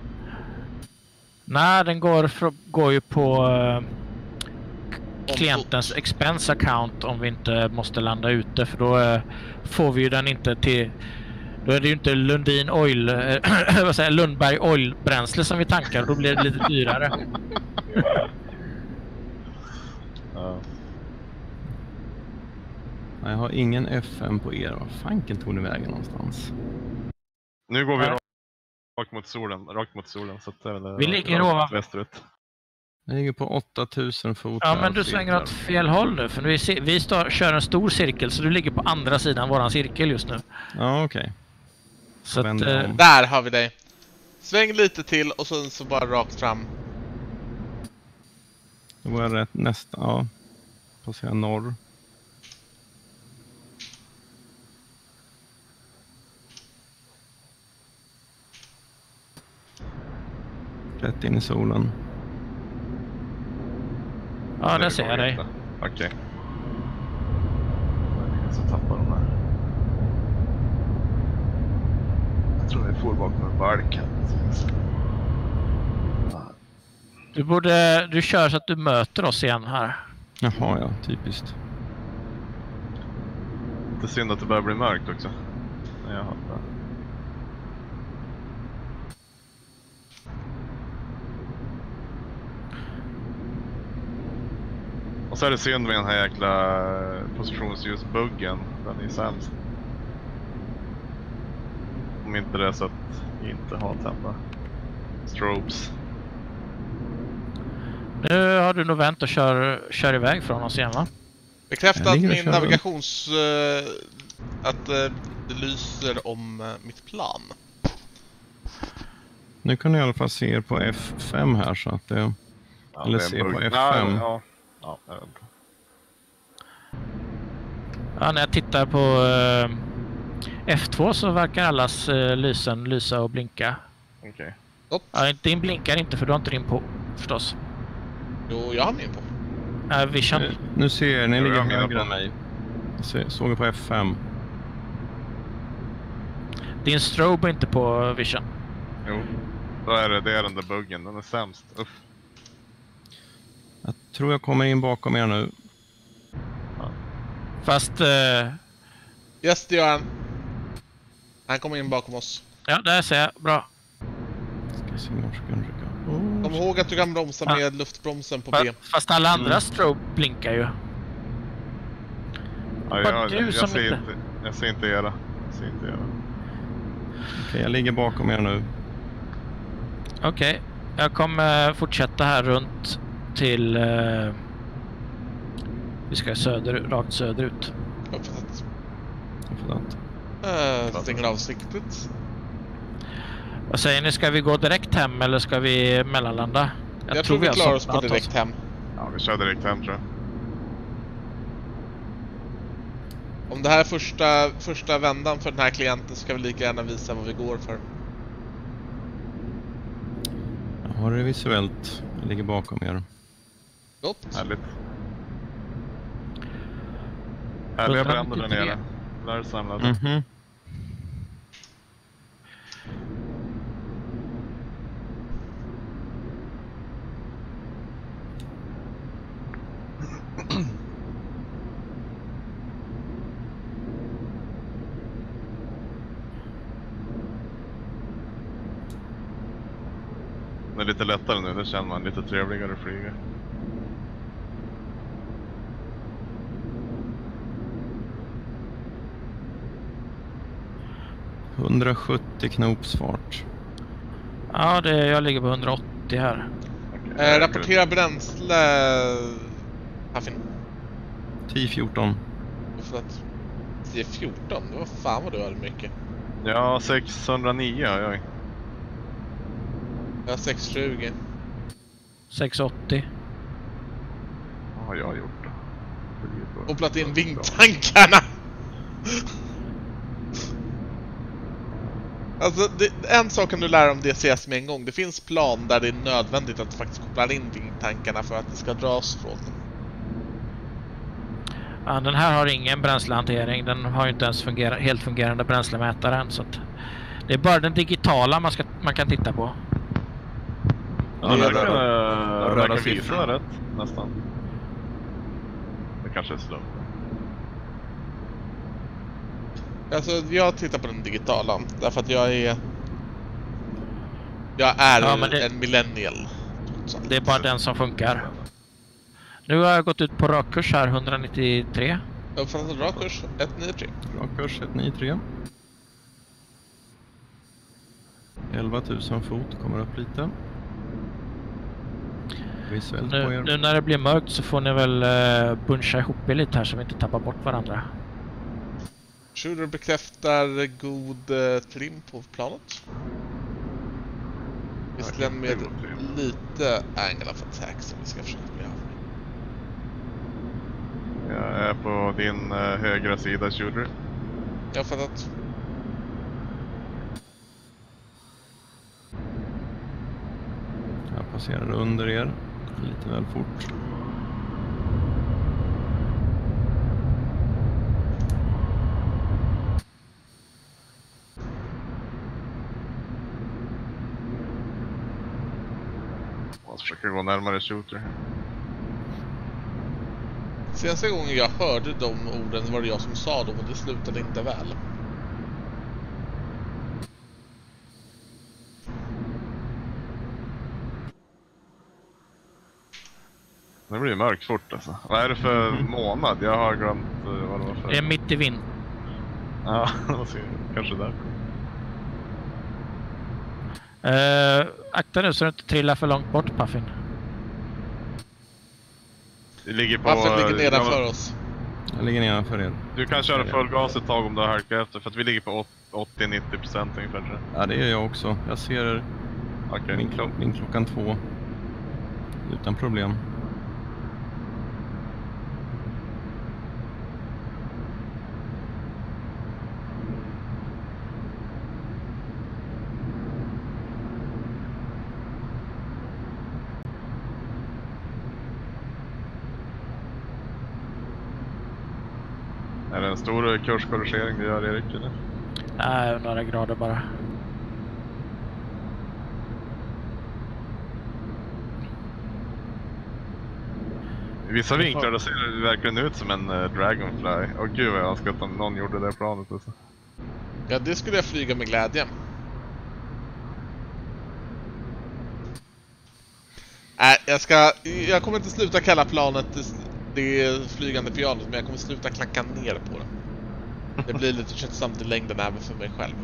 Nej, den går, fr- går ju på eh, klientens expense account om vi inte måste landa ute, för då eh, får vi ju den inte till... Då är det ju inte Lundin Oil, eh, vad säger jag, Lundberg Oil bränsle som vi tankar, då blir det lite dyrare. Ja. Nej, jag har ingen F M på er. Vad fanken tog ni vägen någonstans? Nu går vi Ja. rakt mot solen, rakt mot solen. Så att det är väl, Vi ligger rakt ovan- västerut. Jag ligger på åtta tusen fot. Ja, här men du och svänger cirklar. åt fel håll nu, för vi, se- vi står, kör en stor cirkel, så du ligger på andra sidan våran cirkel just nu. Ja, okej. Så att, Vänder eh, om. Där har vi dig. Sväng lite till och sen så bara rakt fram. Då var jag rätt nästa. Ja. Passera norr. Rätt in i solen. ja, där ser jag dig. Okej. Okay. Så tappar de här. Jag tror vi får bakom en balk. Du borde, du kör så att du möter oss igen här. Jaha, ja. Typiskt. Det är synd att det börjar bli mörkt också. Jag hade. Och så är det synd med den här jäkla positionsljusbuggen. Den är sämst. Om inte det är så att vi inte har tända strobes. Nu har du nog vänt och kör, kör iväg från oss igen, va? Bekräfta Jag att ligger och min kör. navigations... eh, att eh, det lyser om eh, mitt plan. Nu kan ni i alla fall se er på F fem här så att det... Ja, Eller det är se en på bugg. F Nej, fem. Ja, ja, jag vet inte. Ja, när jag tittar på eh, F två så verkar allas eh, lysen lysa och blinka. Okej. Ja, din blinkar inte för du har inte din på, förstås. Jo, jag har min på. Uh, vision. Nu, nu ser jag, ni Jag ligger menar högre på- än mig. Jag se- såg er på F fem. Din strobe är inte på vision. Jo. Då är det, det är den där buggen. Den är sämst. Uff. Jag tror jag kommer in bakom er nu. Fast, eh, Yes, det gör han. Han kommer in bakom oss. ja, där ser jag. Bra. Ska se om jag försöker rycka. Oh, Kom ihåg att du kan bromsa Ja. med luftbromsen på Fa- B. Fast alla andra Mm. strobe blinkar ju. Ja, Bara jag, du jag, som ser inte- inte, jag ser inte era. Jag ser inte era. Okej, jag ligger bakom er nu. Okej, jag kommer fortsätta här runt till... Eh, vi ska söder, rakt söderut. Uppfattat. Jag får det. Uh, stänger av siktet. Vad säger ni, ska vi gå direkt hem eller ska vi mellanlanda? Jag, tror vi har klarar oss på somnat direkt hem. Ja, vi kör direkt hem tror jag. Om det här är första, första vändan för den här klienten så ska vi lika gärna visa vad vi går för. Jag har det visuellt. Jag ligger bakom er. Gott. Härligt. Härliga bränder där nere. Där samlade. Mhm. Det är lite lättare nu, det känner man lite trevligare att flyga. hundrasjuttio knopsfart. Ja, det, jag ligger på hundraåttio här. Okay, Eh, rapportera bränsle... Puffin. tio fjorton. För att... tio fjorton? Det var fan vad du hade mycket. Ja, sexhundranio har jag. Jag har sex tjugo. sexhundraåttio. Vad har jag gjort då? Kopplat in vingtankarna! Alltså, det, en sak kan du lära om D C S med en gång. Det finns plan där det är nödvändigt att faktiskt koppla in vingtankarna för att det ska dras från dem. Ja, den här har ingen bränslehantering. Den har ju inte ens fungerar, helt fungerande bränslemätare än, så att det är bara den digitala man, ska, man kan titta på. Ja, Det det är verkar, röda- äh, röda verkar siffror. visa rätt, nästan. Det kanske är slump. Alltså, jag tittar på den digitala därför att jag är... Jag är Ja, men det- en millennial. Det är bara den som funkar. Nu har jag gått ut på rakkurs här, hundranittiotre. Jag uppfattar en rak kurs, ett nio tre. Bra kurs, ett nio tre. elva tusen fot, kommer upp lite. Visuellt på Nu, er. nu när det blir mörkt så får ni väl uh, buncha ihop er lite här så vi inte tappar bort varandra. Shooter bekräftar god eh, trim på planet. Visserligen Ja, med det är god trim. lite angle of attack som vi ska försöka bli av med. Jag är på din äh, högra sida, shooter. Jag har fattat. Jag passerar under er. Lite väl fort. Jag försöker gå närmare shooter. Senaste gången jag hörde de orden var det jag som sa dem och det slutade inte väl. Det blir mörkt fort alltså. Vad är det för månad? Jag har glömt uh, vad det var för. Det är mitt i vind. Ja, kanske där. Uh, akta nu så du inte trillar för långt bort, Puffin. Det ligger på... Varför ligger nedanför ja, oss? Jag ligger nedanför er. Du kan köra full gas ett tag om du har halkat efter, för att vi ligger på åttio till nittio procent ungefär. tror jag. Ja, det är jag också. Jag ser Okej. min, klo- min klockan två. Utan problem. Är det en stor kurskorrigering du gör, Erik? Eller? Nej, några grader bara. I vissa vinklar då ser det verkligen ut som en uh, Dragonfly. Åh gud vad jag önskar att någon gjorde det planet alltså. Ja, det skulle jag flyga med glädje. Nej, jag ska... Jag kommer inte sluta kalla planet det flygande pianot, men jag kommer sluta klacka ner på det. Det blir lite tröttsamt i längden även för mig själv.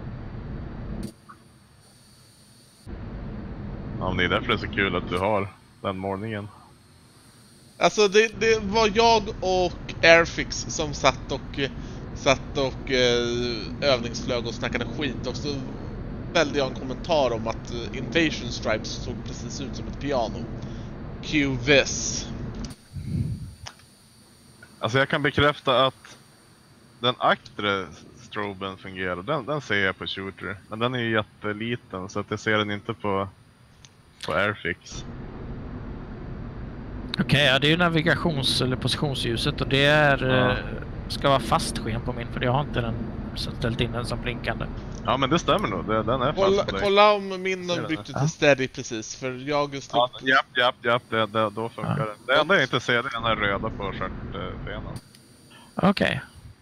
Ja, men det är därför det är så kul att du har den morgonen. Alltså det, det var jag och Airfix som satt och satt och eh, övningsflög och snackade skit, och så välde jag en kommentar om att eh, Invasion Stripes såg precis ut som ett piano. Q this. Alltså jag kan bekräfta att den aktre stroben fungerar, den, den ser jag på shooter. Men den är ju jätteliten så att jag ser den inte på, på Airfix. Okej, okay, ja, det är ju navigations- eller positionsljuset och det är, Ja. eh, ska vara fast sken på min för jag har inte den ställt in den som blinkande. Ja men det stämmer nog, det, den är fast Kolla, på dig. kolla om min Ser den bytte där? till steady precis, för jag just Ja, japp, japp, japp, det, det, då funkar Ja. det. Det enda jag inte ser det är den här röda på stjärtbenen. Okej. Okay.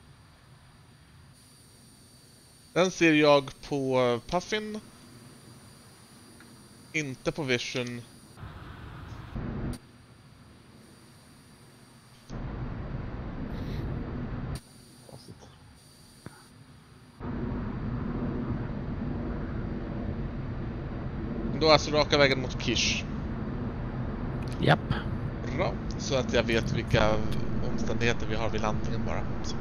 Den ser jag på Puffin. Inte på Vision. Då alltså raka vägen mot Kish. Japp. Bra. Så att jag vet vilka omständigheter vi har vid landningen bara. Så.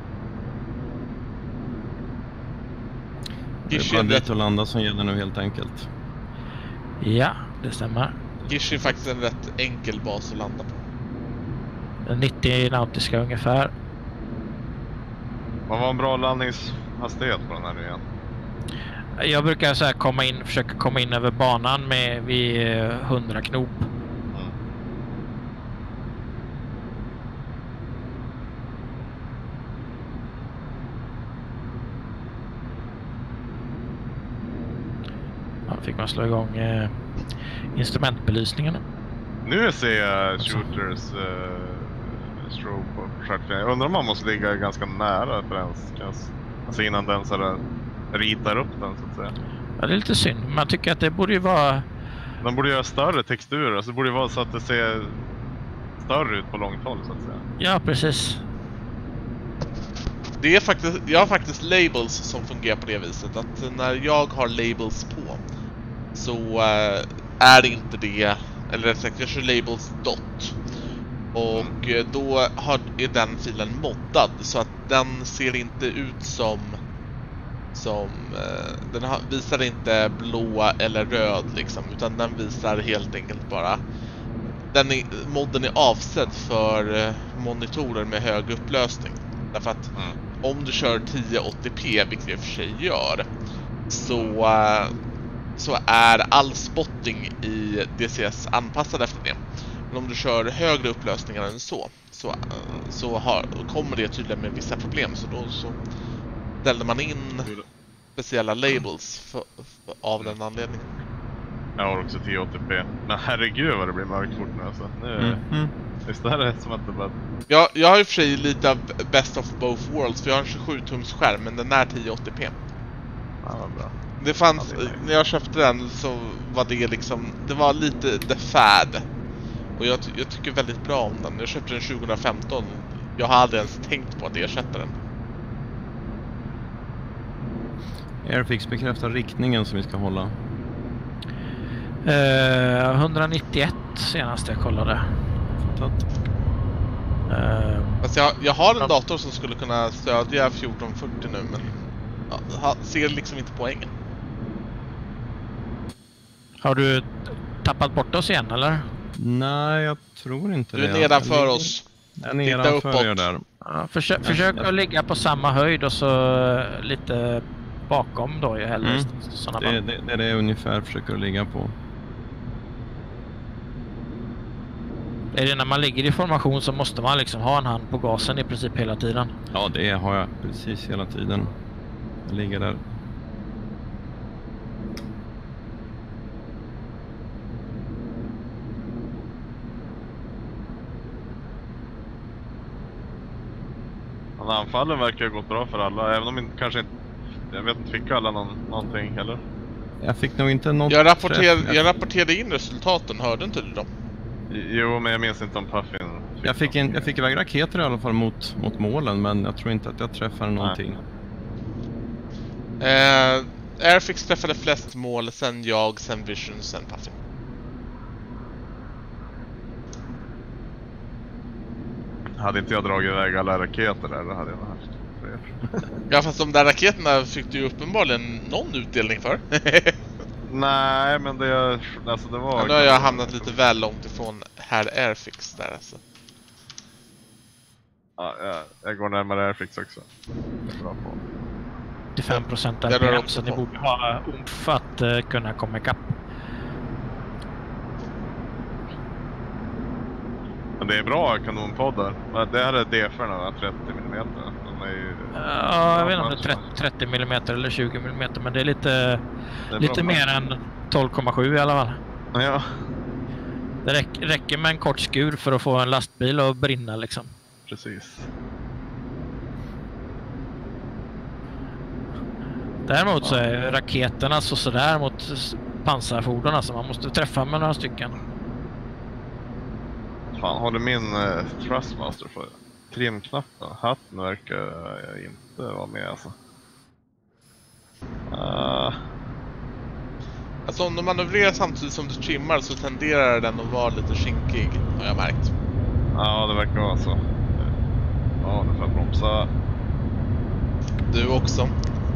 Det Gish är är, bara rätt, dit och landa som gäller nu helt enkelt. Ja, det stämmer. Gish är faktiskt en rätt enkel bas att landa på. nittio nautiska ungefär. Vad var en bra landningshastighet på den här nu igen? Jag brukar så här komma in, försöka komma in över banan med vid hundra knop. Mm. Ja, fick man slå igång eh, instrumentbelysningen. Nu ser jag shooters uh, strobe på stjärtbenen. Jag undrar om man måste ligga ganska nära för ens, alltså innan den så där ritar upp den så att säga. Ja, det är lite synd. Man tycker att det borde ju vara... Den borde göra större texturer, alltså det borde vara så att det ser större ut på långt håll så att säga. Ja, precis. Det är faktiskt, jag har faktiskt labels som fungerar på det viset att när jag har labels på så äh, är det inte det, eller rätt sagt jag kör labels dot och äh, då har, är den filen moddad så att den ser inte ut som som äh, den har, visar inte blå eller röd liksom, utan den visar helt enkelt bara den är, modden är avsedd för äh, monitorer med hög upplösning därför att Mm. om du kör tio åttio p, vilket jag för sig gör, så, uh, så är all spotting i D C S anpassad efter det. Men om du kör högre upplösningar än så, så, uh, så har, kommer det tydligen med vissa problem. Så då så ställde man in speciella labels för, för, av den anledningen. Jag har också tio åttio p. Men herregud vad det blir mörkt fort nu alltså. Nu, Mm. Mm. Visst det här är som att det bara... Jag, jag har ju för sig lite av best of both worlds, för jag har en tjugosju tums skärm, men den är tio åttio p. Ja, vad bra. Det fanns, Ja, det är nice. när jag köpte den så var det liksom, det var lite the fad. Och jag, jag tycker väldigt bra om den. Jag köpte den tjugohundrafemton. Jag har aldrig ens tänkt på att ersätta den. Airfix bekräftar riktningen som vi ska hålla. Eh, etthundranittioett senast jag kollade. Tatt. Eh, Fast jag, jag har en Ja. dator som skulle kunna stödja fjorton fyrtio nu, men ja, ha- ser liksom inte poängen. har du tappat bort oss igen eller? Nej, jag tror inte Du det. är nedanför Jag ligger- oss. Jag är Titta nedanför uppåt. er där. Ja, försök Ja, försök ja. att ligga på samma höjd och så eh, lite bakom då ju hellre. Mm. Såna Det, fall. det, det är det jag ungefär försöker att ligga på. Är det när man ligger i formation så måste man liksom ha en hand på gasen i princip hela tiden. Ja, det har jag precis hela tiden. Jag ligger där. Men anfallen verkar ha gått bra för alla, även om inte, kanske inte... Jag vet inte, fick alla någon, någonting heller? Jag fick nog inte något Jag, rapporter, träff. jag rapporterade in resultaten, hörde inte du dem? Jo, men jag minns inte om Puffin fick Jag fick, en, någonting. jag fick iväg raketer i alla fall mot, mot målen, men jag tror inte att jag träffade någonting. Eh, Airfix träffade flest mål, sen jag, sen Vision, sen Puffin. Hade inte jag dragit iväg alla raketer där, då hade jag nog haft fler. Ja, fast de där raketerna fick du ju uppenbarligen någon utdelning för. Nej, men det, alltså det var... Ja, nu har jag hamnat lite väl långt ifrån här Airfix där alltså. Ja, jag, jag går närmare Airfix också. Jag är bra på. åttiofem procent Jag rör R P M, också så ni på. borde ha umf att uh, kunna komma ikapp. Men det är bra kanonpoddar. Men det här är D F-erna, trettio millimeter. De är ju... Ja, jag vet inte om det är trettio millimeter eller tjugo millimeter, men det är lite, det är lite bra. mer än tolv komma sju i alla fall. Ja. Det räck, räcker med en kort skur för att få en lastbil att brinna liksom. Precis. Däremot så är raketerna så sådär mot pansarfordon, alltså man måste träffa med några stycken. Fan, håller min eh, Thrustmaster för trimknappen? Hatten verkar uh, inte vara med alltså. Uh, Alltså om du manövrerar samtidigt som du trimmar så tenderar den att vara lite skinkig, har jag märkt. ja, det verkar vara så. Ja, nu får jag bromsa. Du också.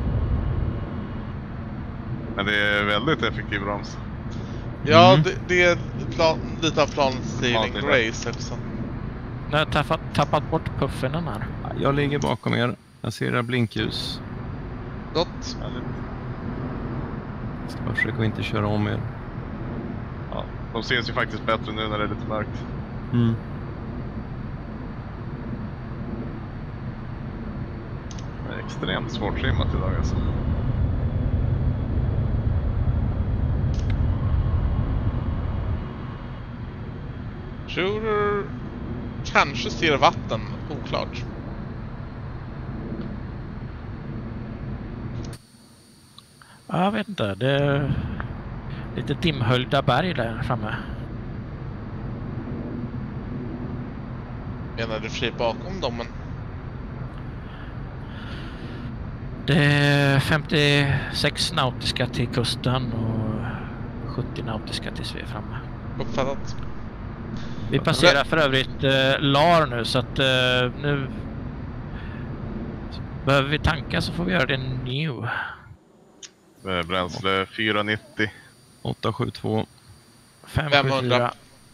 Men det är väldigt effektiv broms. Ja, Mm. det, det är plan, lite av plan saving Ja, det är race också. Nu har jag tappat, tappat bort puffen den här. Jag ligger bakom er. Jag ser era blinkljus. Gott. Väldigt. Jag ska bara försöka inte köra om er. Ja, de syns ju faktiskt bättre nu när det är lite mörkt. Mm. Det är extremt svårt trimmat idag alltså. Shooter kanske ser vatten, oklart. Ja, jag vet inte, det är lite dimhöljda berg där framme. Menar du för sig bakom dem, men Det är femtiosex nautiska till kusten och sjuttio nautiska tills vi är framme. uppfattat. Vi passerar för övrigt eh, L A R nu, så att eh, nu behöver vi tanka så får vi göra det nu. Det är bränsle fyra nittio. åtta sju två. fem sju fyra.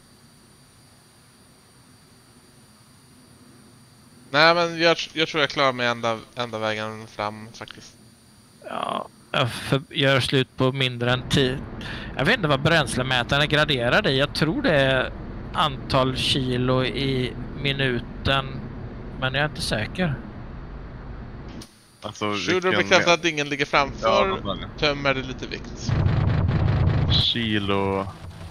Nej, men jag, jag tror jag klarar mig ända, ända vägen fram faktiskt. Ja, jag för, gör slut på mindre än tio. Jag vet inte vad bränslemätaren är graderad i. Jag tror det är antal kilo i minuten, men jag är inte säker. Alltså, Shooter vilken bekräftar med- att ingen ligger Ja, framför, de där. tömmer det lite vikt. Kilo.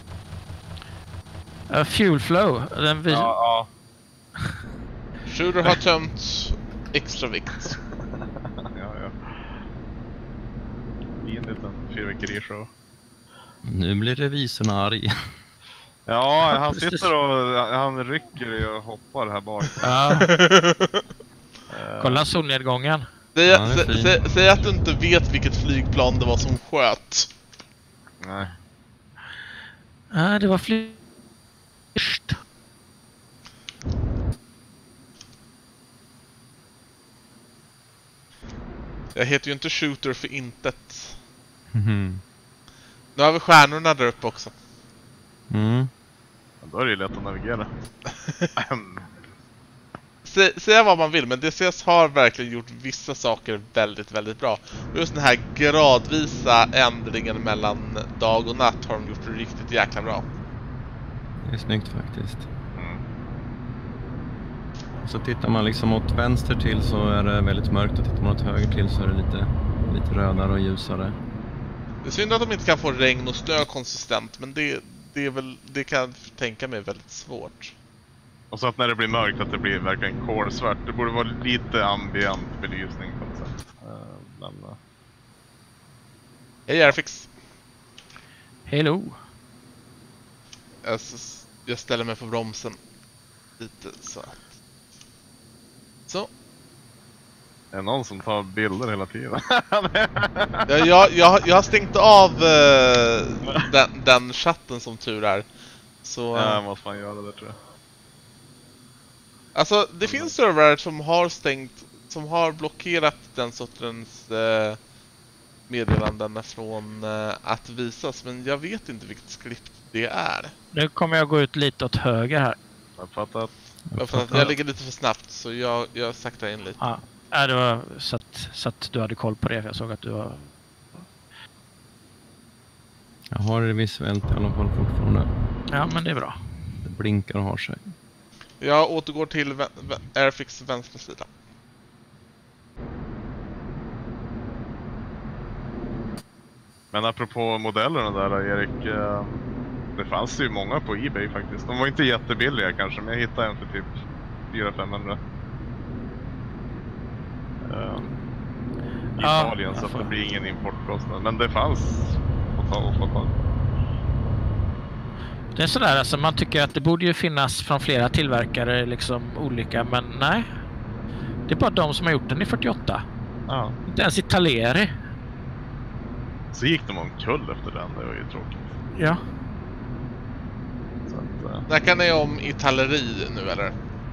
Uh, fuel flow. Den vis- Ja, Shooter har tömt extra vikt. ja. ja, ja. Fin liten fyrverkerishow. Nu blir revisorn arg. Ja, han sitter och han rycker och hoppar här bak. Ja, Eh, kolla solnedgången. Säg, Ja, det är sä, fint. sä, säg att du inte vet vilket flygplan det var som sköt. Nej. Ja, det var flyg. Jag heter ju inte Shooter för intet. Mhm. Nu har vi stjärnorna där uppe också. Mm. Då är det ju lätt att navigera. Sä, säga vad man vill, men D C S har verkligen gjort vissa saker väldigt, väldigt bra. Och just den här gradvisa ändringen mellan dag och natt har de gjort riktigt jäkla bra. Det är snyggt faktiskt. Mm. Och så tittar man liksom åt vänster till så är det väldigt mörkt och tittar man åt höger till så är det lite, lite rödare och ljusare. Det är synd att de inte kan få regn och snö konsistent, men det, det är väl, det kan jag tänka mig väldigt svårt. Och så att när det blir mörkt att det blir verkligen kolsvart. Det borde vara lite ambient belysning på något sätt. Eh, Men, eh, Hej Airfix. Hello. Jag, jag ställer mig på bromsen lite så att... Så. är det någon som tar bilder hela tiden? Jag, jag, jag, jag har stängt av uh, den, den chatten som tur är. Så... Ja, måste man göra det tror jag. Alltså, det finns servrar som har stängt, som har blockerat den sortens eh, meddelanden från eh, att visas, men jag vet inte vilket skript det är. Nu kommer jag gå ut lite åt höger här. Jag fattar att Jag, för att jag ligger lite för snabbt så jag, jag saktar in lite. Ja, ja det var så att, så att du hade koll på det. Jag såg att du var... Jag har det visuellt i alla fall fortfarande. Ja, men det är bra. Det blinkar och har sig. Jag återgår till vä vä Airfix vänstra sida. Men apropå modellerna där, Erik. Eh, det fanns ju många på eBay faktiskt. De var inte jättebilliga kanske, men jag hittade en för typ fyra till femhundra. Uh, I Ja, Italien, så att det blir ingen importkostnad. Men det fanns att ta och få tag. Det är sådär, alltså man tycker att det borde ju finnas från flera tillverkare liksom olika, men nej. Det är bara de som har gjort den i fyrtioåtta. Ja. Inte ens Italeri. Så gick de omkull efter den, det var ju tråkigt. Ja. Så att, uh... Snackar ni om Italeri nu eller?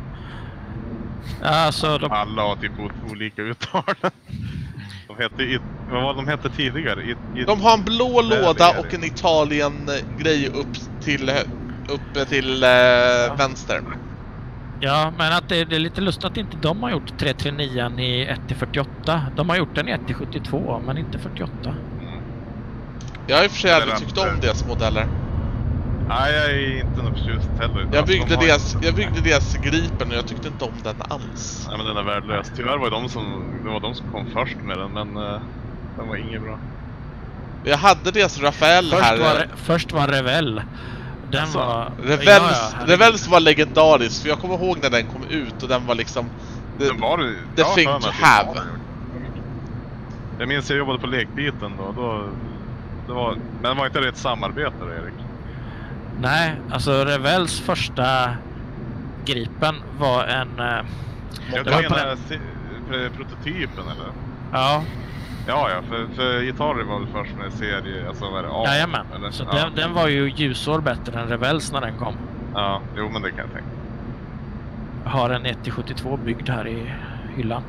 Alltså de... Alla har typ olika uttal. De hette, i, vad var de hette tidigare? I, i, De har en blå låda och en Italien-grej upp till, upp till eh, ja. vänster. Ja, men att det, det är lite lustigt att inte de har gjort tre tre nio i ett till fyrtioåtta. De har gjort den i ett till sjuttiotvå, men inte fyrtioåtta. Mm. Jag har i och för sig aldrig tyckt om deras modeller. Nej, jag är inte något förtjust heller. Jag byggde, de deras, jag byggde deras Gripen och jag tyckte inte om den alls. Nej, men den är värdelös. Tyvärr var det de som, det var de som kom först med den, men uh, den var inget bra. Jag hade deras Rafael först här. Var, först var Revel. Den alltså, var... Revels, ja, ja, Revels var legendarisk, för jag kommer ihåg när den kom ut och den var liksom... The, den var, the thing to have. Jag minns jag jobbade på lekbiten då. då det var, men var inte det ett samarbete då, Erik? Nej, alltså Revels första Gripen var en... Uh, jag det var menar den... prototypen eller? Ja. Ja, ja, för, för Itari var väl först med serie, alltså vad är det? A, jajamän, eller? Så ja. den, den var ju ljusår bättre än Revels när den kom. Ja, jo men det kan jag tänka. Jag har en ett till sjuttiotvå byggd här i hyllan.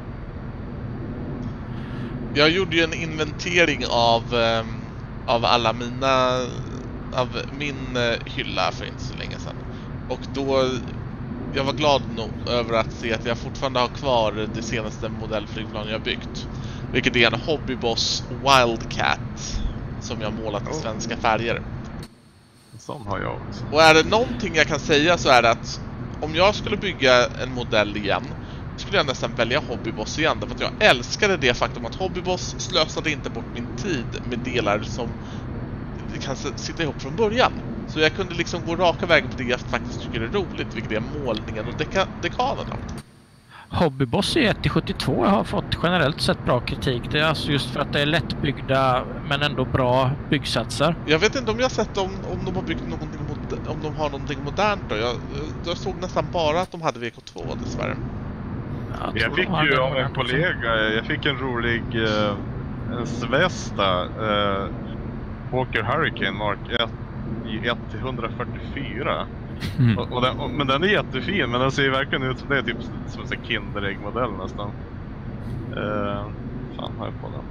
Jag gjorde ju en inventering av, um, av alla mina... av min uh, hylla för inte så länge sedan. Och då... Jag var glad nog över att se att jag fortfarande har kvar det senaste modellflygplan jag byggt. Vilket är en Hobbyboss Wildcat som jag målat i svenska färger. Sån har jag också. Och är det någonting jag kan säga så är det att om jag skulle bygga en modell igen skulle jag nästan välja Hobbyboss igen. Därför att jag älskade det faktum att Hobbyboss slösade inte bort min tid med delar som kan sitta ihop från början. Så jag kunde liksom gå raka vägen på det jag faktiskt tycker är roligt, vilket är målningen och deka dekanerna. Hobbyboss i ett till sjuttiotvå har fått generellt sett bra kritik. Det är alltså just för att det är lättbyggda men ändå bra byggsatser. Jag vet inte om jag har sett om, om de har byggt någonting mot, om de har någonting modernt då. Jag, jag såg nästan bara att de hade V K två dessvärre. Jag, jag fick ju av en kollega, jag fick en rolig uh, en Svesta uh, Hawker Hurricane Mark ett i ett till hundrafyrtiofyra. Mm. Och, och den, och, men den är jättefin, men den ser verkligen ut som det är typ som en Kinderägg-modell nästan. Uh, fan har jag på den?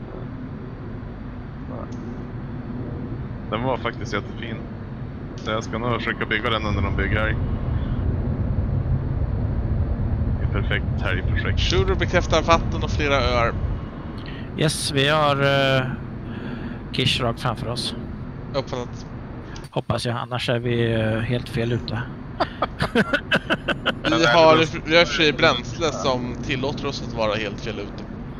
Uh, den var faktiskt jättefin. Så jag ska nog försöka bygga den under någon bygghelg. Det är perfekt helgprojekt. Shooter bekräftar vatten och flera öar. Yes, vi har uh, Kish rakt framför oss. Uppfattat. Hoppas jag, annars är vi uh, helt fel ute. Vi har i och för sig bränsle som tillåter oss att vara helt fel ute.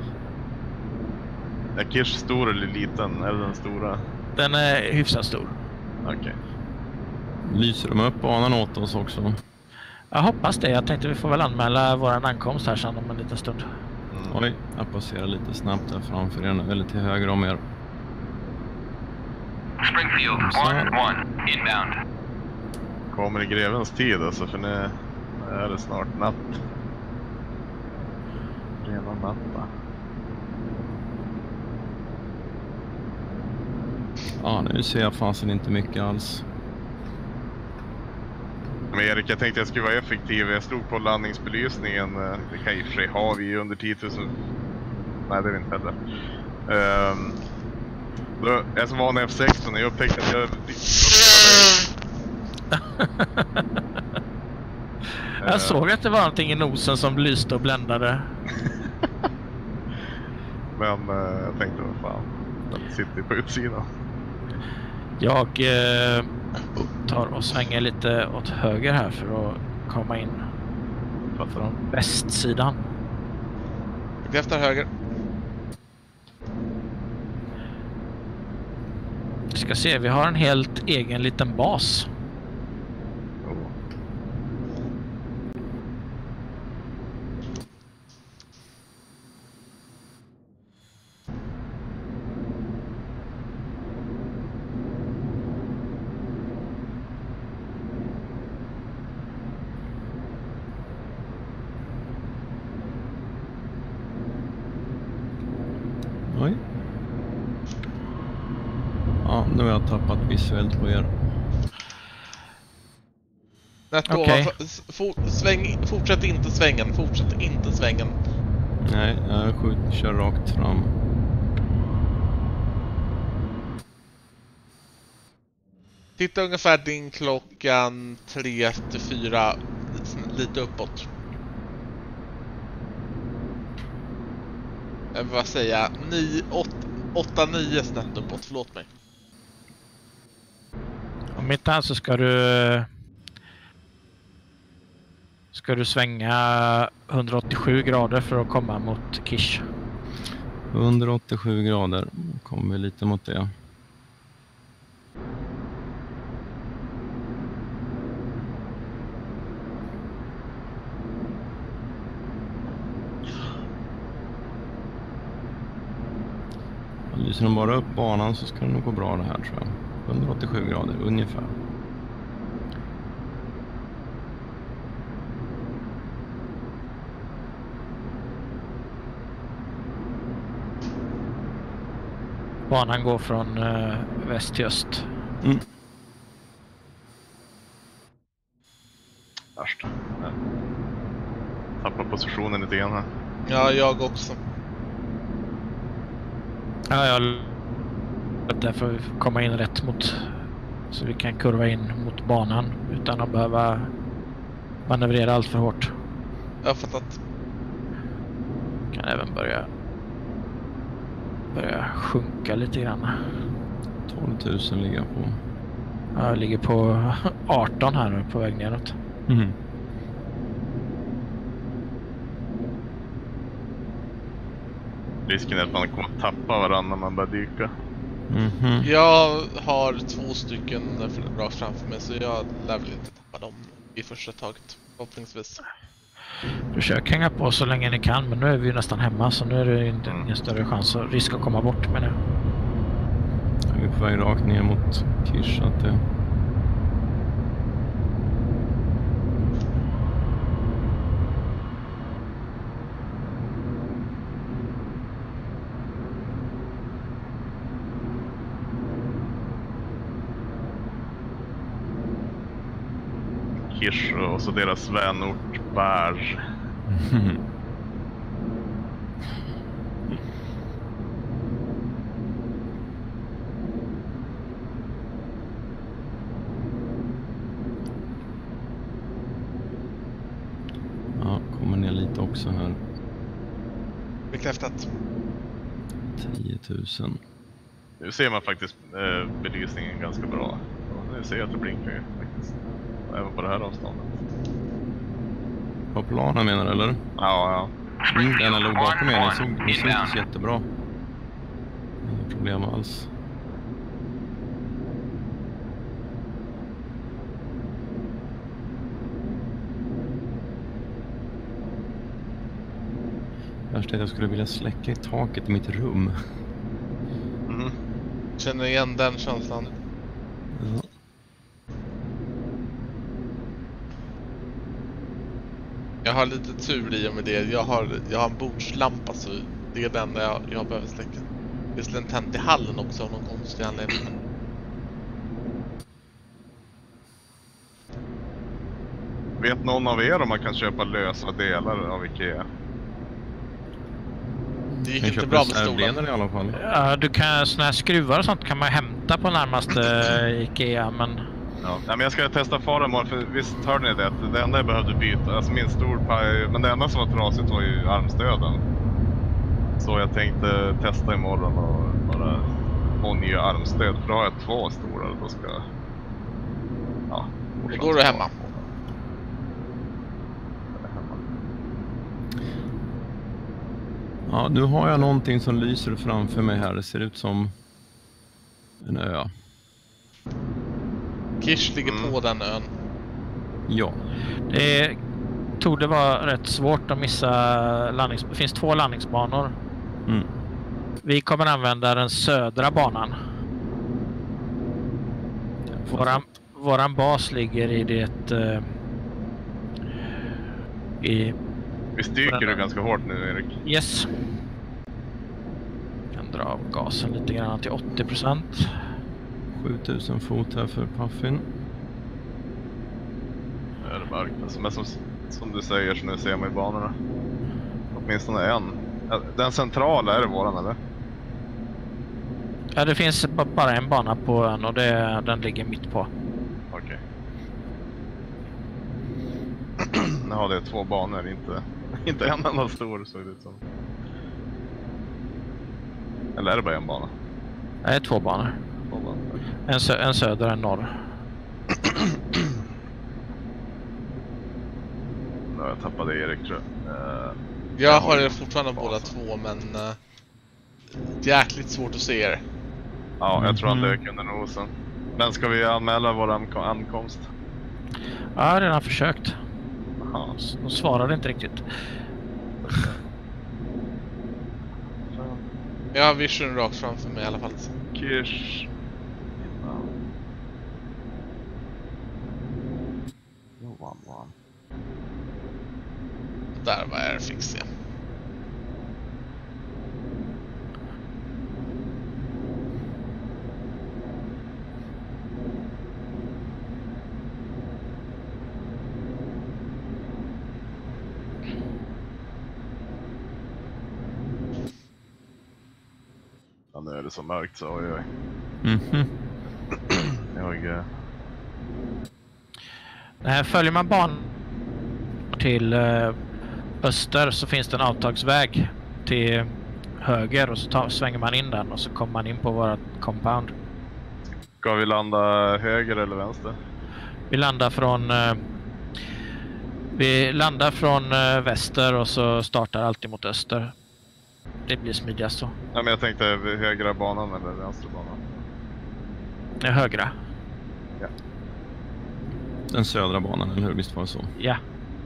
Är Kish stor eller liten? Eller den stora? Den är hyfsat stor. Okej. Okay. Lyser de upp banan åt oss också? Jag hoppas det. Jag tänkte vi får väl anmäla våran ankomst här sen om en liten stund. Mm. Oj, jag passerar lite snabbt där framför er, eller till höger om er. Springfield, one, one, inbound. Kommer i grevens tid alltså, för nu är det snart natt. Redan natt va? Ja, nu ser jag fasen inte mycket alls. Men Erik, jag tänkte jag skulle vara effektiv. Jag stod på landningsbelysningen. Det kan i och för sig ha vi under tio tusen. Nej, det är vi inte heller. Um, då, jag som var en F sexton och jag upptäckte att jag... Jag såg att det var någonting i nosen som lyste och bländade. Men eh, jag tänkte, vad fan, den sitter på utsidan. Jag eh, tar och svänger lite åt höger här för att komma in från västsidan. Bekräftar höger. Vi ska se, vi har en helt egen liten bas. Oh. Oj. Ja, nu har jag tappat visuellt på er. Netto Okej. ovanför. S- for, sväng, fortsätt inte svängen. Fortsätt inte svängen. Nej, jag skjut, kör rakt fram. Titta ungefär din klockan tre till fyra, lite uppåt. Jag vill bara säga åtta nio snett uppåt, förlåt mig. Om inte annat så ska du ska du svänga hundraåttiosju grader för att komma mot Kish. hundraåttiosju grader. Kommer vi lite mot det. Lyser de bara upp banan så ska det nog gå bra det här, tror jag. hundraåttiosju grader ungefär. Banan går från eh, väst till öst. Mm. Värst. Ja. Tappar positionen lite grann här. Ja, jag också. Ja, jag därför vi får komma in rätt mot så vi kan kurva in mot banan utan att behöva manövrera allt för hårt. Jag har fattat. Kan även börja börja sjunka lite grann. tolv tusen ligger jag på. Ja, jag ligger på arton här nu på väg neråt. Mm. Risken är att man kommer att tappa varandra när man börjar dyka. Mhm. Jag har två stycken rakt framför mig så jag lär väl inte tappa dem i första taget, förhoppningsvis. Försök hänga på så länge ni kan, men nu är vi ju nästan hemma så nu är det inte Mm. ingen större chans att risk att komma bort med det. Vi är på väg rakt ner mot Kish, att det... Kirsch och så deras vänort Bär. Ja, kommer ner lite också här. Bekräftat. tio tusen. Nu ser man faktiskt eh, belysningen ganska bra. Och nu ser jag att det blinkar ju faktiskt. Även på det här avståndet. På planen menar du, eller? Ja, ja. Mm, den låg bakom er, ni såg, ni såg Inbound. inte jättebra. Inga problem alls. Värst är att jag skulle vilja släcka i taket i mitt rum. Mhm. Känner igen den känslan. Ja. Jag har lite tur i och med det. Jag har, jag har en bordslampa så det är den jag, jag behöver släcka. Visst är den tänd i hallen också av någon konstig anledning. Vet någon av er om man kan köpa lösa delar av Ikea? Det gick Jag inte köper bra med stolen. reservdelar i alla fall. Ja, du kan såna här skruvar och sånt kan man hämta på närmaste Ikea, men Ja, men jag ska testa faremål, för visst hörde ni det? Det enda jag behövde byta, alltså min stor paj, men det enda som var trasigt var ju armstöden. Så jag tänkte testa imorgon och bara få nya armstöd, för då har jag två stora och då ska... Ja, Då går du hemma. Ja, nu har jag någonting som lyser framför mig här. Det ser ut som en ö. Kirsch ligger Mm. på den ön. Ja. Det tog det vara rätt svårt att missa landnings... Det finns två landningsbanor. Mm. Vi kommer använda den södra banan. Våran, våran bas ligger i det... Uh, i... Vi stryker du ganska hårt nu, Erik. Yes. Kan dra av gasen lite grann till åttio procent. sjutusen fot här för Puffin. Det är det mörkt. Alltså, men som, som du säger så nu ser man i banorna. Åtminstone en. Ja, den centrala är det våran, eller? Ja, det finns ba- bara en bana på ön och det, den ligger mitt på. Okej. Ja, det är två banor, inte, inte en enda stor, såg det ut som. Eller är det bara en bana? Det är två banor. Två banor. En, sö- en söder och en norr. Nu har jag tappat Erik, tror jag. Uh, Jag har er fortfarande båda två, men uh, jäkligt svårt att se er. ja, jag tror han Mhm. dök under nosen. Men ska vi anmäla vår ankom- ankomst? Ja, jag har redan försökt. Jaha. De svarade inte riktigt. Jag har vision rakt framför mig i alla fall. Kirsch. Johan, Johan. Där var jag fix jag. Ja, nu är det så mörkt så oj, oj. Mhm. Jag... eh, Nej, följer man banan till eh, öster så finns det en avtagsväg till höger och så tar, svänger man in den och så kommer man in på vårt compound. Ska vi landa höger eller vänster? Vi landar från eh, vi landar från eh, väster och så startar alltid mot öster. Det blir smidigast så. Ja, men jag tänkte högra banan eller vänstra banan. Eh, högra. Den södra banan, eller hur? Visst var det så? Ja.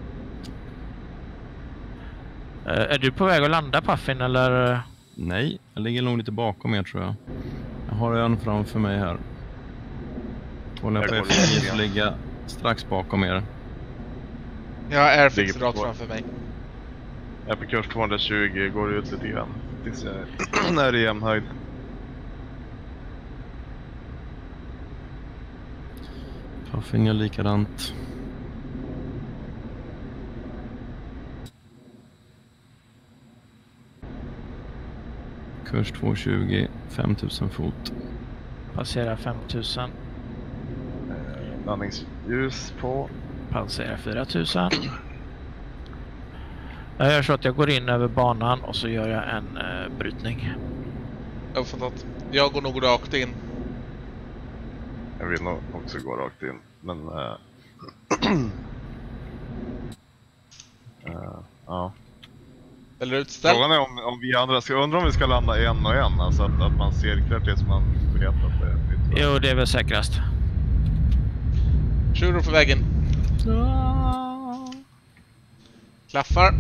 Eh, är du på väg att landa, Puffin, eller? Nej, jag ligger nog lite bakom er, tror jag. Jag har en framför mig här. Håller jag på Jag går F lite nio ligga strax bakom er. Jag har airfix Ligger rakt på- framför mig. Jag är på kurs tvåhundratjugo, går ut lite grann. Tills jag är i jämnhöjd. Puffin gör likadant. Kurs tvåhundratjugo, femtusen fot. Passerar fem tusen. Eh, landningsljus på. Passerar fyra tusen. Jag gör så att jag går in över banan och så gör jag en eh, brytning. Jag har fattat. Jag går nog rakt in. Jag vill nog också gå rakt in. Men... eh, eh, ja. Eller utställ. Frågan är om, om vi andra ska... Undra om vi ska landa en och en. Alltså att, att man cirklar tills man vet att det är nytt. Jo, det är väl säkrast. Shuro på vägen. Klaffar.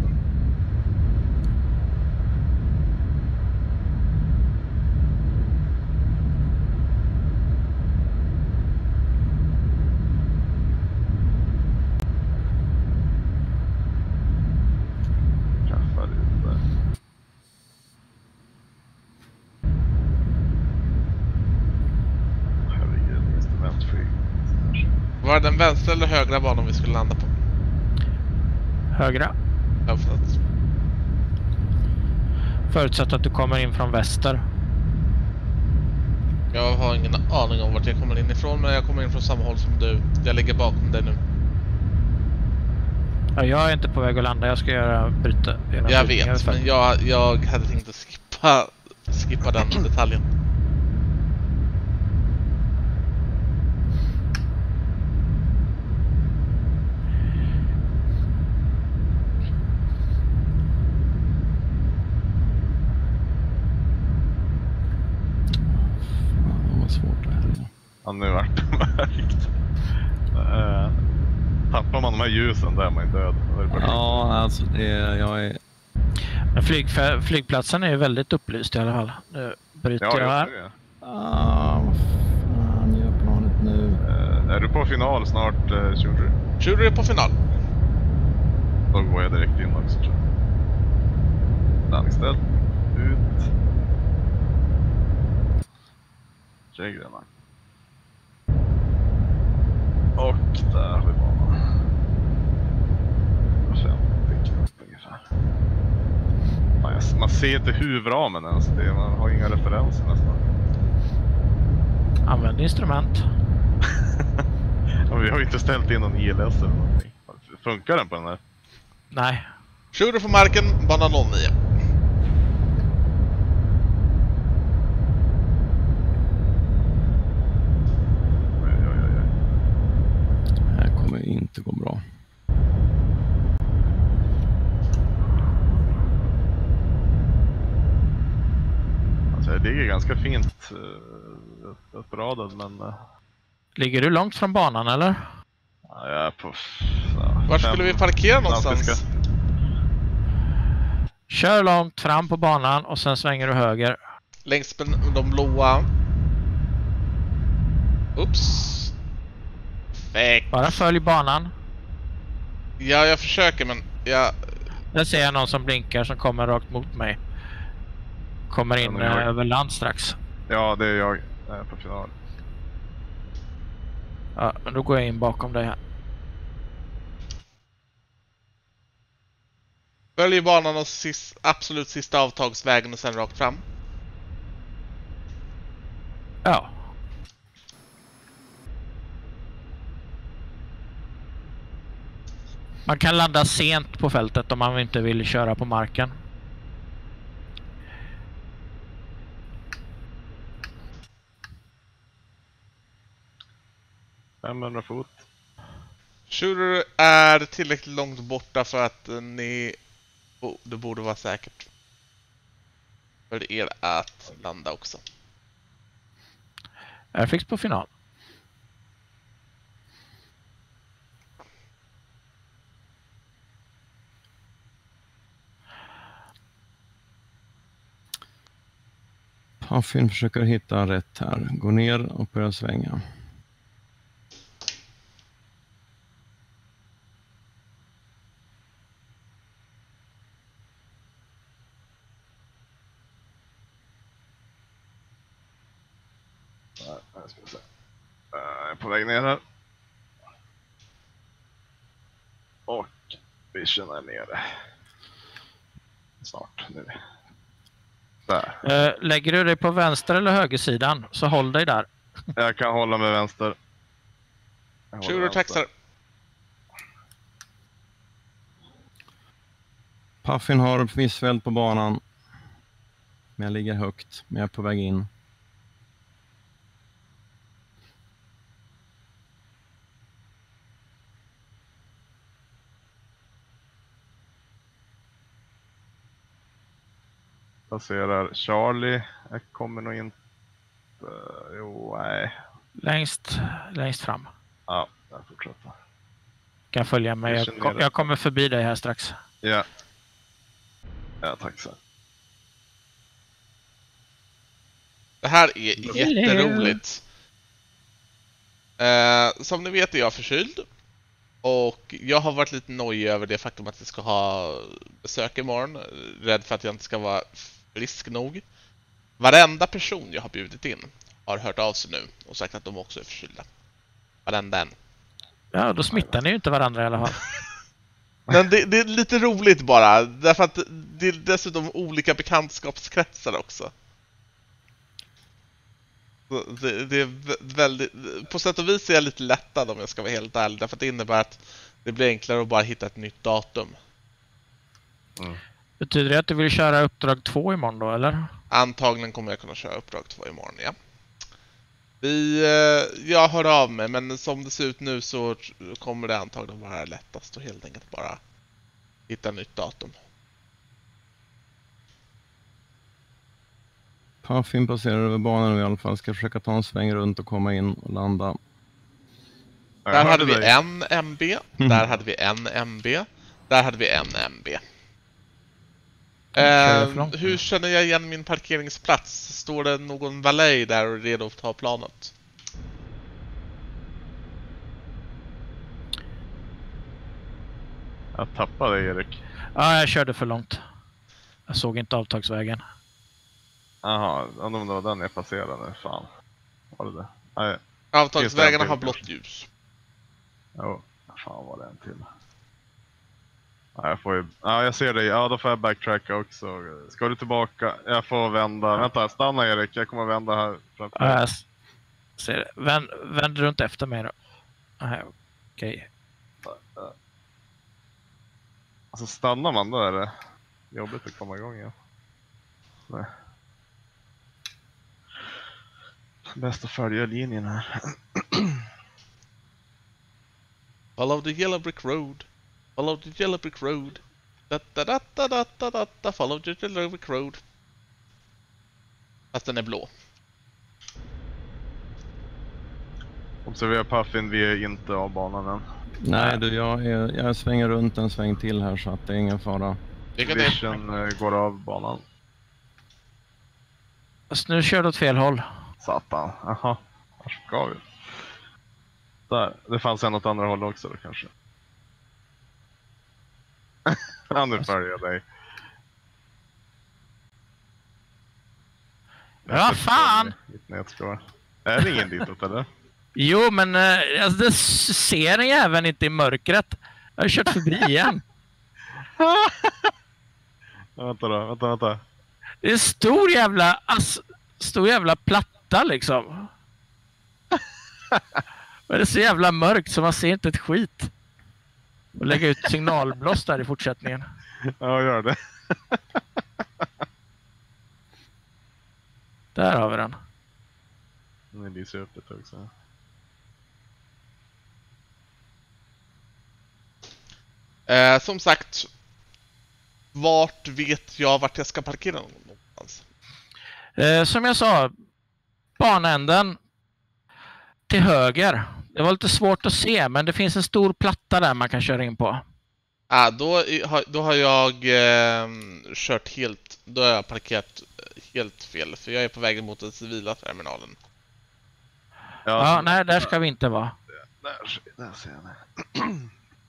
Klaffar ut där. Herregud, instrumentflyg. Var det den vänstra eller högra banan vi skulle landa på? Högra. Jag har fattat. Förutsatt att du kommer in från väster. Jag har ingen aning om vart jag kommer in ifrån, men jag kommer in från samma håll som du. Jag ligger bakom dig nu. Ja, jag är inte på väg att landa, jag ska göra bryta. Jag vet, men jag, jag hade tänkt att skippa, skippa den detaljen. Svårt det här. Ja, nu vart det märkt. Uh, tappar man de här ljusen där är man ju död. Ja, alltså det är, jag är... Men flyg, flygplatsen är ju väldigt upplyst i alla fall. Nu bryter ja, jag här. Det. Ah, vad fan gör planet nu? Uh, är du på final snart, uh, Shooter? Shooter är på final. Då går jag direkt in också, tror jag. Landställ. Ut. Tjejgrena. Och där har vi banan. femtio knop ungefär. Man ser inte huvramen ens, det, man har inga referenser nästan. Använd instrument. Ja, vi har ju inte ställt in någon I L S eller någonting. Funkar den på den här? Nej. Shooter på marken, bana noll nio. Inte går bra. Alltså det ligger ganska fint uh, uppradad, men... Uh... Ligger du långt från banan, eller? Ja, jag är på... Ja, var skulle vi parkera någonstans? Kör långt fram på banan och sen svänger du höger. Längs med de blåa. Ups. Fäck. Bara följ banan. Ja, jag försöker, men jag... Där ser jag någon som blinkar som kommer rakt mot mig. Kommer in jag... över land strax. Ja, det är jag. Jag är på final. Ja, men då går jag in bakom dig här. Följ banan och sist, absolut sista avtagsvägen och sen rakt fram. Ja. Man kan landa sent på fältet om man inte vill köra på marken. femhundra fot. Shooter är tillräckligt långt borta för att ni... Oh, det borde vara säkert för er att landa också. Airfix på final. Puffin försöker hitta rätt här. Gå ner och börja svänga. Jag ska se. Jag är på väg ner här. Och vision är nere. Snart nu. Där. Uh, lägger du dig på vänster eller högersidan så håll dig där. Jag kan hålla med vänster. Shooter taxar. Puffin har missfält på banan. Men jag ligger högt. Men jag är på väg in. Passerar Charlie. Jag kommer nog inte... Jo, nej. Längst, längst fram. Ja, jag fortsätter. Kan följa mig. Jag, kom, jag kommer förbi dig här strax. Ja. Ja, tack så. Det här är jätteroligt. Eh, som ni vet är jag förkyld. Och jag har varit lite nojig över det faktum att jag ska ha besök imorgon. Rädd för att jag inte ska vara frisk nog. Varenda person jag har bjudit in har hört av sig nu och sagt att de också är förkylda. Varenda en. Ja, då smittar ni ju inte varandra i alla fall. Men det, det är lite roligt bara. Därför att det är dessutom olika bekantskapskretsar också. Det, det är vä- väldigt... På sätt och vis är jag lite lättad om jag ska vara helt ärlig. Därför att det innebär att det blir enklare att bara hitta ett nytt datum. Mm. Betyder det att du vill köra uppdrag två imorgon då, eller? Antagligen kommer jag kunna köra uppdrag två imorgon, ja. Vi, eh, jag hör av mig, men som det ser ut nu så kommer det antagligen vara lättast och helt enkelt bara hitta ett nytt datum. Puffin passerar över banan nu i alla fall. Ska försöka ta en sväng runt och komma in och landa. Jag Där hörde hade vi dig. en M B, där hade vi en M B, där hade vi en M B. Kör Eh, för långt. hur känner jag igen min parkeringsplats? Står det någon valet där och är redo att ta planet? Jag tappade dig, Erik. Ja, jag körde för långt. Jag såg inte avtagsvägen. Jaha, undrar om det var den jag passerade. Fan. Var det det? Nej, Avtagsvägarna Finns det en har till, blått kanske? ljus. jo. Fan var det en till. Ja, jag får ju... Ja, jag ser dig. Ja, då får jag backtracka också. Ska du tillbaka? Jag får vända. Vänta, stanna Erik. Jag kommer vända här framför Ja, dig. jag s- ser det. Vänd, vänd runt efter mig då. Nej, okej. Alltså stannar man då är det jobbigt att komma igång igen. Nej. Bäst att följa linjen här. Follow the yellow brick road. Follow the yellow brick road. Da da da da da da da da. Follow the yellow brick road. Fast den är blå. Observera Puffin, vi är inte av banan än. Nej du, jag, är, jag svänger runt en sväng till här så att det är ingen fara. Lycka till. Vision eh, går av banan. Fast nu kör du åt fel håll. Satan, jaha. Var ska vi? Där, det fanns en åt andra håll också då kanske. Ja, nu följer jag dig. Ja, fan! Mitt nätskår. Är det ingen ditåt eller? Jo, men eh, alltså, det s- ser en jäveln inte i mörkret. Jag har kört förbi igen. Ja, vänta då, vänta, vänta. Det är en stor jävla, ass, stor jävla platta liksom. Men det är så jävla mörkt så man ser inte ett skit. Och lägga ut signalblås där i fortsättningen. Ja, gör det. Där har vi den. Nu lyser jag upp ett tag så. Eh, som sagt, vart vet jag vart jag ska parkera någonstans? Eh, som jag sa, banänden till höger. Det var lite svårt att se, men det finns en stor platta där man kan köra in på. Ah, då, i- har- då har jag eh, kört helt, då har jag parkerat helt fel. För jag är på väg mot den civila terminalen. Ja, nej, där ska vi inte vara. Där, där ser jag det.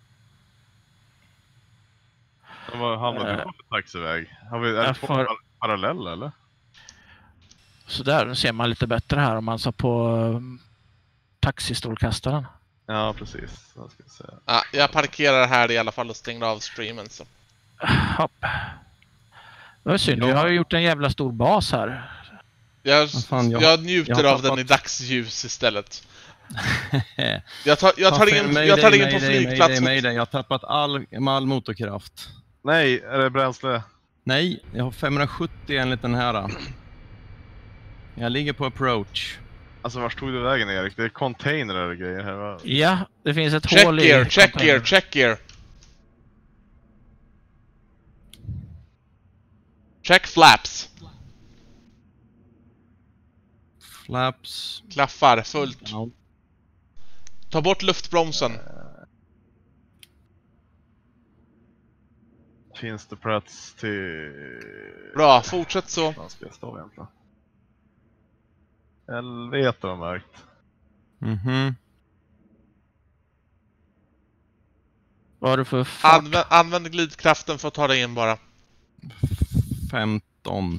Vad hamnar vi på för taxiväg? Har vi, är det Jag två får- par- parallella eller? Så där, nu ser man lite bättre här om man sa på um, taxistrålkastaren. Ja, precis. Jag ska säga. Ah, jag parkerar här i alla fall och stänger av streamen. Så. Hopp. Det var synd, vi har ju gjort en jävla stor bas här. Jag, Vad fan, jag- jag njuter jag har av den tappat- i dagsljus istället. Jag tar, jag tar Puffin, in, mayday, jag tar in på mayday, flygplats. mayday, mayday. Jag har tappat all, all motorkraft. Nej, är det bränsle? Nej, jag har femhundrasjuttio enligt den här. Jag ligger på approach. Alltså vart tog du vägen Erik? Det är containrar och grejer här va? Ja, det finns ett Check hål gear, i... check containern. gear, check gear. Check flaps. Flaps. Klaffar fullt. Ja. Ta bort luftbromsen. Finns det plats till... Bra, fortsätt så. Var ska jag stå egentligen? Helvete vad mörkt. Mhm. Vad har du för fart? Använd, använd glidkraften för att ta dig in bara. femton.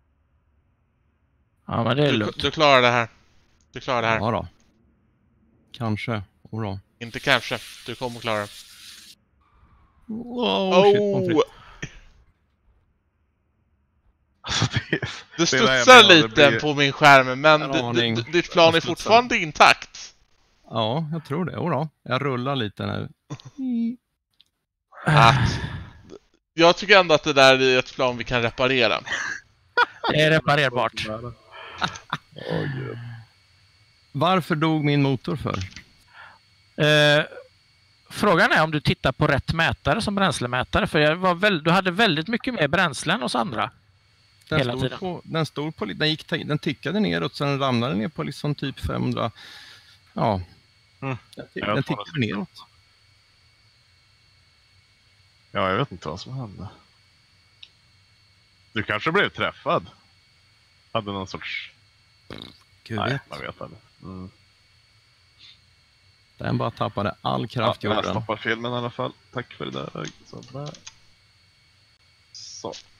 Ja, men det är Du, lugnt. du klarar det här. Du klarar det här. Ja då. Kanske. Ora. Inte kanske. Du kommer klara det. Oh, shit, pommes Oh! frites. Alltså det är... Det Det Det är det jag studsar menar, det lite blir- på min skärm, men En d- aning. d- ditt plan är Det studsar. fortfarande intakt. Ja, jag tror det. Jodå, jag rullar lite nu. Att, jag tycker ändå att det där är ett plan vi kan reparera. Det är reparerbart. Åh, gud. Varför dog min motor för? Eh, frågan är om du tittar på rätt mätare som bränslemätare. För jag var väl, du hade väldigt mycket mer bränsle än oss andra. Den Hela stod tiden. på, den stod på, den, gick, den tickade neråt så den ramlade ner på liksom typ femhundra. Ja, Mm. den, Jag den får tickade det. neråt. Ja, jag vet inte vad som hände. Du kanske blev träffad? Hade någon sorts... Gud Nej, vet. man vet aldrig. Mm. Den bara tappade all Ja, kraft, jag gjorde den. stoppar filmen i alla fall. Tack för det där. Så, där. Så.